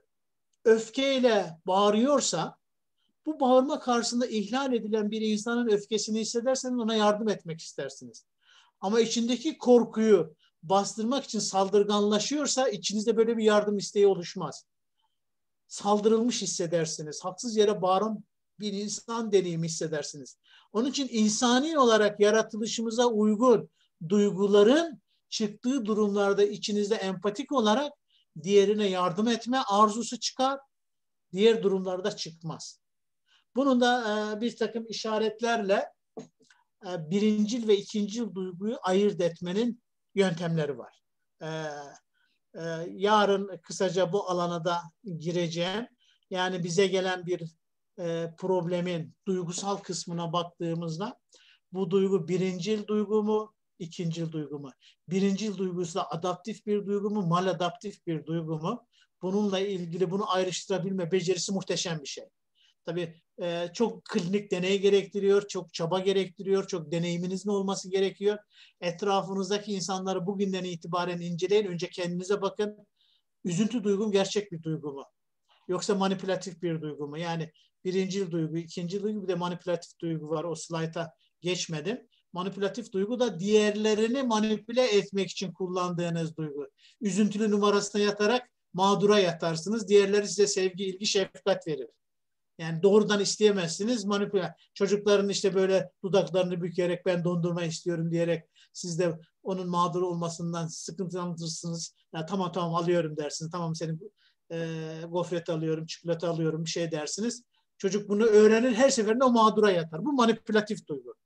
öfkeyle bağırıyorsa, bu bağırma karşısında ihlal edilen bir insanın öfkesini hissederseniz ona yardım etmek istersiniz. Ama içindeki korkuyu bastırmak için saldırganlaşıyorsa içinizde böyle bir yardım isteği oluşmaz. Saldırılmış hissedersiniz. Haksız yere bağıran bir insan deneyimi hissedersiniz. Onun için insani olarak yaratılışımıza uygun duyguların çıktığı durumlarda içinizde empatik olarak diğerine yardım etme arzusu çıkar. Diğer durumlarda çıkmaz. Bunun da e, bir takım işaretlerle e, birincil ve ikincil duyguyu ayırt etmenin yöntemleri var. E, e, yarın kısaca bu alana da gireceğim. Yani bize gelen bir e, problemin duygusal kısmına baktığımızda bu duygu birincil duygu mu, ikincil duygu mu? Birincil duygusu da adaptif bir duygu mu, maladaptif bir duygu mu? Bununla ilgili bunu ayrıştırabilme becerisi muhteşem bir şey. Tabii e, çok klinik deney gerektiriyor, çok çaba gerektiriyor, çok deneyiminizin olması gerekiyor. Etrafınızdaki insanları bugünden itibaren inceleyin. Önce kendinize bakın. Üzüntü duygum gerçek bir duygu mu? Yoksa manipülatif bir duygu mu? Yani birincil duygu, ikinci duygu, bir de manipülatif duygu var. O slayta geçmedim. Manipülatif duygu da diğerlerini manipüle etmek için kullandığınız duygu. Üzüntülü numarasına yatarak mağdura yatarsınız. Diğerleri size sevgi, ilgi, şefkat verir. Yani doğrudan isteyemezsiniz. Manipüle. Çocukların işte böyle dudaklarını bükerek ben dondurma istiyorum diyerek siz de onun mağdur olmasından sıkıntılanırsınız. Ya tamam tamam alıyorum dersiniz. Tamam senin e, gofret alıyorum, çikolata alıyorum bir şey dersiniz. Çocuk bunu öğrenir, her seferinde o mağdura yatar. Bu manipülatif duygu.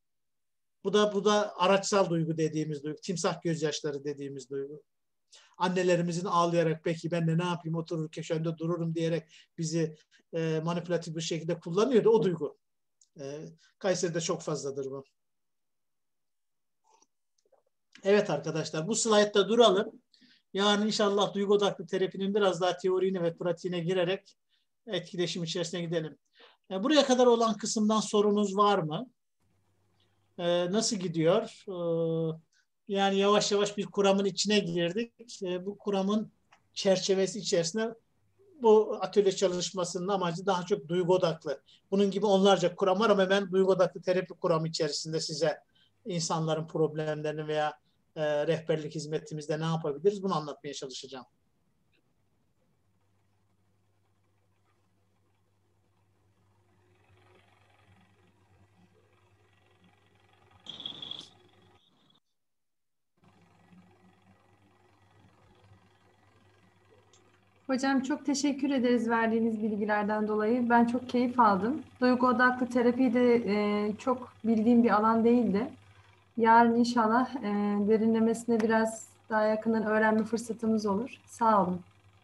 Bu da bu da araçsal duygu dediğimiz duygu. Timsah gözyaşları dediğimiz duygu. Annelerimizin ağlayarak peki ben de ne yapayım oturur köşemde dururum diyerek bizi e, manipülatif bir şekilde kullanıyordu. O duygu. E, Kayseri'de çok fazladır bu. Evet arkadaşlar bu slaytta duralım. Yarın inşallah duygu odaklı terapinin biraz daha teoriğine ve pratiğine girerek etkileşim içerisine gidelim. E, buraya kadar olan kısımdan sorunuz var mı? E, nasıl gidiyor? E, yani yavaş yavaş bir kuramın içine girdik. E, bu kuramın çerçevesi içerisinde bu atölye çalışmasının amacı daha çok duygu odaklı. Bunun gibi onlarca kuram var ama ben duygu odaklı terapi kuramı içerisinde size insanların problemlerini veya e, rehberlik hizmetimizde ne yapabiliriz bunu anlatmaya çalışacağım. Hocam çok teşekkür ederiz verdiğiniz bilgilerden dolayı. Ben çok keyif aldım. Duygu odaklı terapi de e, çok bildiğim bir alan değildi. Yarın inşallah e, derinlemesine biraz daha yakından öğrenme fırsatımız olur. Sağ olun.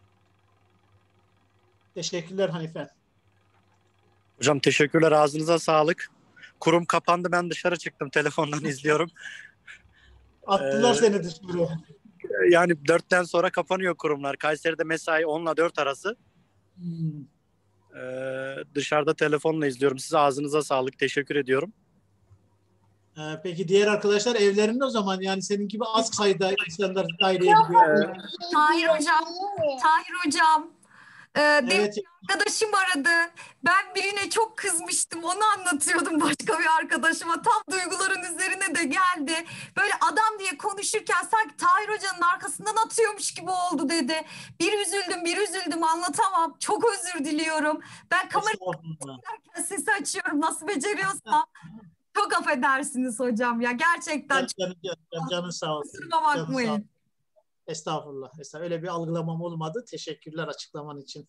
Teşekkürler Hanife. Hocam teşekkürler. Ağzınıza sağlık. Kurum kapandı. Ben dışarı çıktım. Telefondan izliyorum. Attılar ee, seni dışarıya. Yani dörtten sonra kapanıyor kurumlar. Kayseri'de mesai onla dört arası. Hmm. Ee, dışarıda telefonla izliyorum. Size ağzınıza sağlık. Teşekkür ediyorum. Ee, peki diğer arkadaşlar evlerinde o zaman yani senin gibi az sayıda insanlar daireye gidiyor. Ee, Tahir hocam, Tahir hocam. Ee, demin Evet. arkadaşım aradı. Ben birine çok kızmıştım. Onu anlatıyordum başka bir arkadaşıma. Tam duyguların üzerine de geldi. Böyle adam diye konuşurken sanki Tahir Hoca'nın arkasından atıyormuş gibi oldu dedi. Bir üzüldüm, bir üzüldüm anlatamam. Çok özür diliyorum. Ben kamerayı açarken sesi açıyorum nasıl beceriyorsam. Çok affedersiniz hocam ya. Gerçekten çok Canın, canın, canın sağ olsun. kusuruma bakmayın. Estağfurullah. Estağfurullah. Öyle bir algılamam olmadı. Teşekkürler açıklaman için.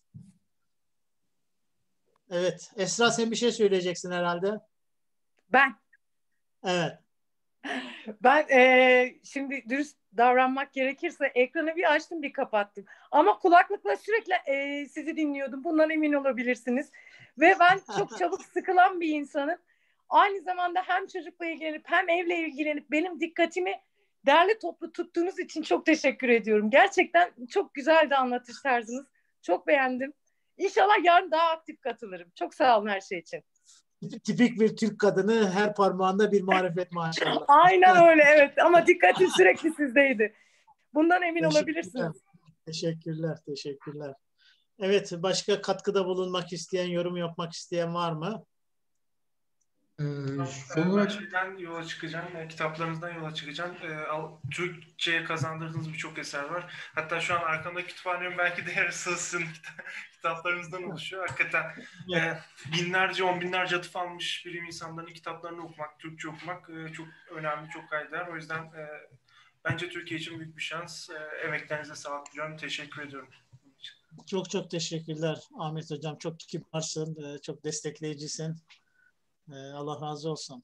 Evet. Esra sen bir şey söyleyeceksin herhalde. Ben. Evet. Ben e, şimdi dürüst davranmak gerekirse ekranı bir açtım bir kapattım. Ama kulaklıkla sürekli e, sizi dinliyordum. Bundan emin olabilirsiniz. Ve ben çok çabuk sıkılan bir insanım. Aynı zamanda hem çocukla ilgilenip hem evle ilgilenip benim dikkatimi derli toplu tuttuğunuz için çok teşekkür ediyorum. Gerçekten çok güzeldi anlatış tarzınız. Çok beğendim. İnşallah yarın daha aktif katılırım. Çok sağ olun her şey için. Tipik bir Türk kadını, her parmağında bir marifet maşallah. Aynen öyle, evet, ama dikkatim sürekli sizdeydi. Bundan emin Teşekkürler. olabilirsiniz. Teşekkürler, teşekkürler. Evet, başka katkıda bulunmak isteyen, yorum yapmak isteyen var mı? Ee, son Ben olarak şeyden yola çıkacağım, e, kitaplarınızdan yola çıkacağım. E, al- Türkçe'ye kazandırdığınız birçok eser var. Hatta şu an arkamda kütüphanem belki de yarısı sizin kita- kitaplarınızdan oluşuyor. Hakikaten e, binlerce, on binlerce atıf almış bilim insanlarının kitaplarını okumak, Türkçe okumak e, çok önemli, çok kayda. O yüzden e, bence Türkiye için büyük bir şans. E, emeklerinize sağlık diliyorum. Teşekkür ediyorum. Çok çok teşekkürler Ahmet Hocam. Çok kibarsın, e, çok destekleyicisin. E, Allah razı olsun.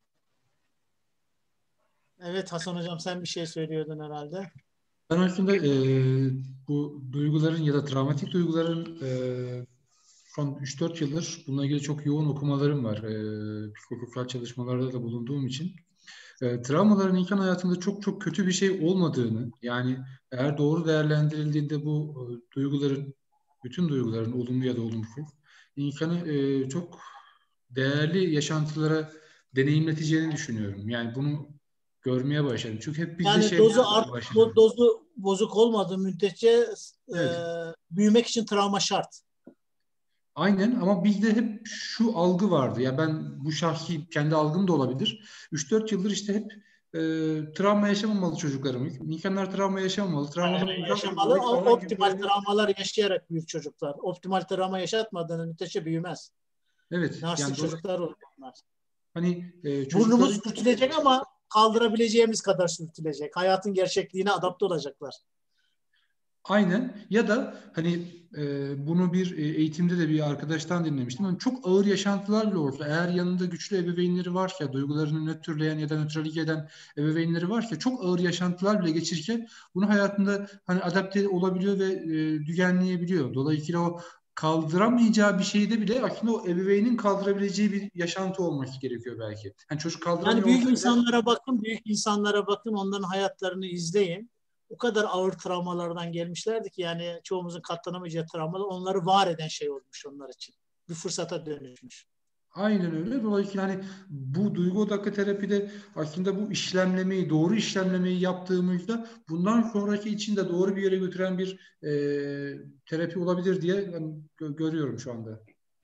Evet Hasan Hocam, sen bir şey söylüyordun herhalde. ben aslında e, bu duyguların ya da travmatik duyguların e, son üç dört yıldır bununla ilgili çok yoğun okumalarım var. E, psikososyal çalışmalarda da bulunduğum için. E, travmaların insan hayatında çok çok kötü bir şey olmadığını, yani eğer doğru değerlendirildiğinde bu e, duyguların, bütün duyguların olumlu ya da olumsuz, insanı e, çok değerli yaşantılara deneyimleteceğini düşünüyorum. Yani bunu görmeye başladım. Çünkü hep bizde Yani şey dozu olmaya art, başladı. dozu bozuk olmadığı müddetçe e, Evet. büyümek için travma şart. Aynen, ama bizde hep şu algı vardı. Ya ben, bu şahsi kendi algım da olabilir. üç dört yıldır işte hep e, travma yaşamamalı çocuklarımız. İnsanlar travma yaşamamalı. Travmadan Yani uzak yaşamalı, durmalı o- falan gibi optimal böyle. travmalar yaşayarak büyür çocuklar. Optimal travma yaşatmadığını müddetçe büyümez. Evet, Narsist yani dolayısıyla çocuklar oluyor bunlar. hani e, Burnumuz çocukların sürtülecek ama kaldırabileceğimiz kadar sürtülecek. Hayatın gerçekliğine adapte olacaklar. aynen, ya da hani e, bunu bir e, eğitimde de bir arkadaştan dinlemiştim. Hani çok ağır yaşantılar bile olsa, eğer yanında güçlü ebeveynleri varsa, duygularını nötrleyen ya da nötralize eden ebeveynleri varsa, çok ağır yaşantılar bile geçirirken bunu hayatında hani adapte olabiliyor ve e, düzenleyebiliyor. Dolayısıyla o kaldıramayacağı bir şeyde bile aslında o ebeveynin kaldırabileceği bir yaşantı olması gerekiyor belki. Hani çocuk Yani kaldıramıyor büyük olsa bile. insanlara bakın, büyük insanlara bakın, onların hayatlarını izleyin. O kadar ağır travmalardan gelmişlerdi ki, yani çoğumuzun katlanamayacağı travmalar onları var eden şey olmuş onlar için. Bir fırsata dönüşmüş. Aynen öyle. Dolayısıyla hani bu duygu odaklı terapide aslında bu işlemlemeyi, doğru işlemlemeyi yaptığımızda bundan sonraki için de doğru bir yere götüren bir e, terapi olabilir diye ben gö- görüyorum şu anda.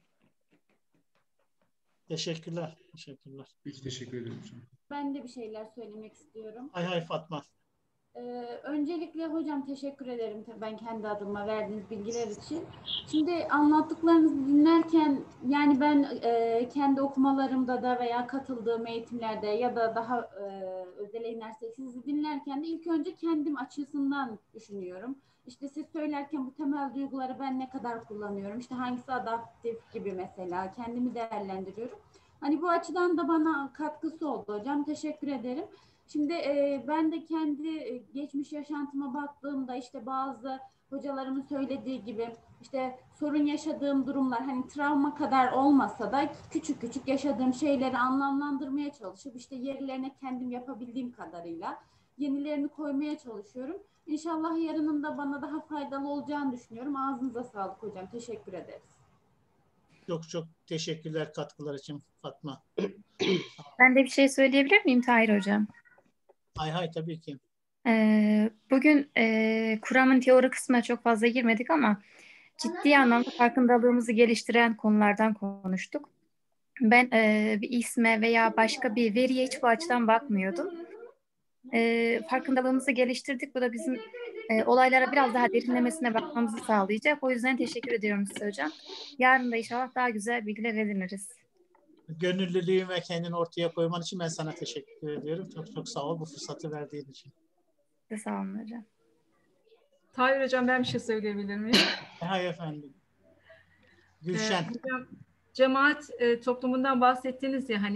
Teşekkürler. Teşekkürler. Hiç teşekkür ederim sana. Ben de bir şeyler söylemek istiyorum. Hay hay Fatma. Ee, öncelikle hocam teşekkür ederim ben kendi adıma verdiğiniz bilgiler için. Şimdi anlattıklarınızı dinlerken, yani ben e, kendi okumalarımda da veya katıldığım eğitimlerde ya da daha e, özele inersek sizi dinlerken de ilk önce kendim açısından düşünüyorum. İşte siz söylerken bu temel duyguları ben ne kadar kullanıyorum? İşte hangisi adaptif gibi mesela kendimi değerlendiriyorum. Hani bu açıdan da bana katkısı oldu hocam. Teşekkür ederim. Şimdi e, ben de kendi e, geçmiş yaşantıma baktığımda işte bazı hocalarımın söylediği gibi işte sorun yaşadığım durumlar hani travma kadar olmasa da küçük küçük yaşadığım şeyleri anlamlandırmaya çalışıp işte yerlerine kendim yapabildiğim kadarıyla yenilerini koymaya çalışıyorum. İnşallah yarının da bana daha faydalı olacağını düşünüyorum. Ağzınıza sağlık hocam. Teşekkür ederiz. Çok çok teşekkürler katkılar için Fatma. Ben de bir şey söyleyebilir miyim Tahir Hocam? Hay hay tabii ki. Ee, bugün e, kuramın teori kısmına çok fazla girmedik ama ciddi anlamda farkındalığımızı geliştiren konulardan konuştuk. Ben e, bir isme veya başka bir veriye hiç bu açıdan bakmıyordum. E, farkındalığımızı geliştirdik. Bu da bizim e, olaylara biraz daha derinlemesine bakmamızı sağlayacak. O yüzden teşekkür ediyorum size hocam. Yarın da inşallah daha güzel bilgiler ediniriz. Gönüllülüğün ve kendini ortaya koyman için ben sana teşekkür ediyorum. Çok çok sağ ol bu fırsatı verdiğin için. Size sağ olun hocam. Tahir hocam, ben bir şey söyleyebilir miyim? Hay efendim. Gülşen. Ee, hocam, cemaat e, toplumundan bahsettiniz ya, hani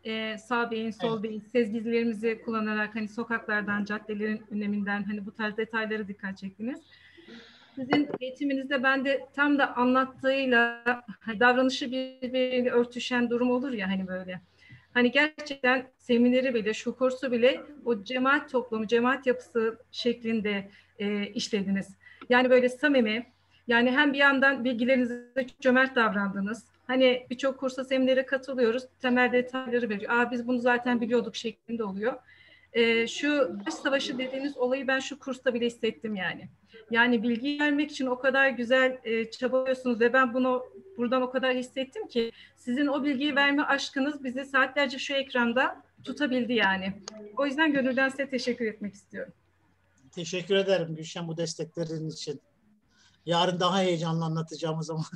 e, sağ beyin, sol Evet. beyin, sezgilerimizi kullanarak hani sokaklardan, caddelerin öneminden hani bu tarz detaylara dikkat çektiniz. Sizin eğitiminizde ben de tam da anlattığıyla hani davranışı birbiriyle örtüşen durum olur ya hani böyle. Hani gerçekten semineri bile, şu kursu bile o cemaat toplumu, cemaat yapısı şeklinde e, işlediniz. Yani böyle samimi, yani hem bir yandan bilgilerinize cömert davrandınız. Hani birçok kursa, seminere katılıyoruz, temel detayları veriyor. Aa biz bunu zaten biliyorduk şeklinde oluyor. E, şu dış savaşı dediğiniz olayı ben şu kursta bile hissettim yani. Yani bilgi vermek için o kadar güzel e, çabalıyorsunuz ve ben bunu buradan o kadar hissettim ki sizin o bilgiyi verme aşkınız bizi saatlerce şu ekranda tutabildi yani. O yüzden gönülden size teşekkür etmek istiyorum. Teşekkür ederim Gülşen bu desteklerin için. Yarın daha heyecanlı anlatacağım o zaman.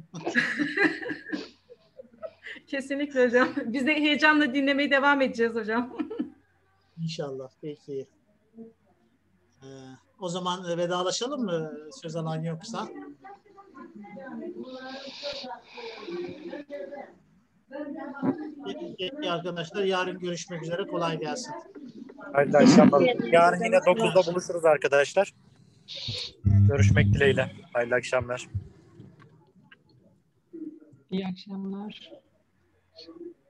Kesinlikle hocam. Biz de heyecanla dinlemeye devam edeceğiz hocam. İnşallah. Peki. Ee, o zaman vedalaşalım mı? Söz alan yoksa. Peki arkadaşlar, yarın görüşmek üzere. Kolay gelsin. Hayırlı akşamlar. Yarın yine dokuzda buluşuruz arkadaşlar. Görüşmek dileğiyle. Hayırlı akşamlar. İyi akşamlar.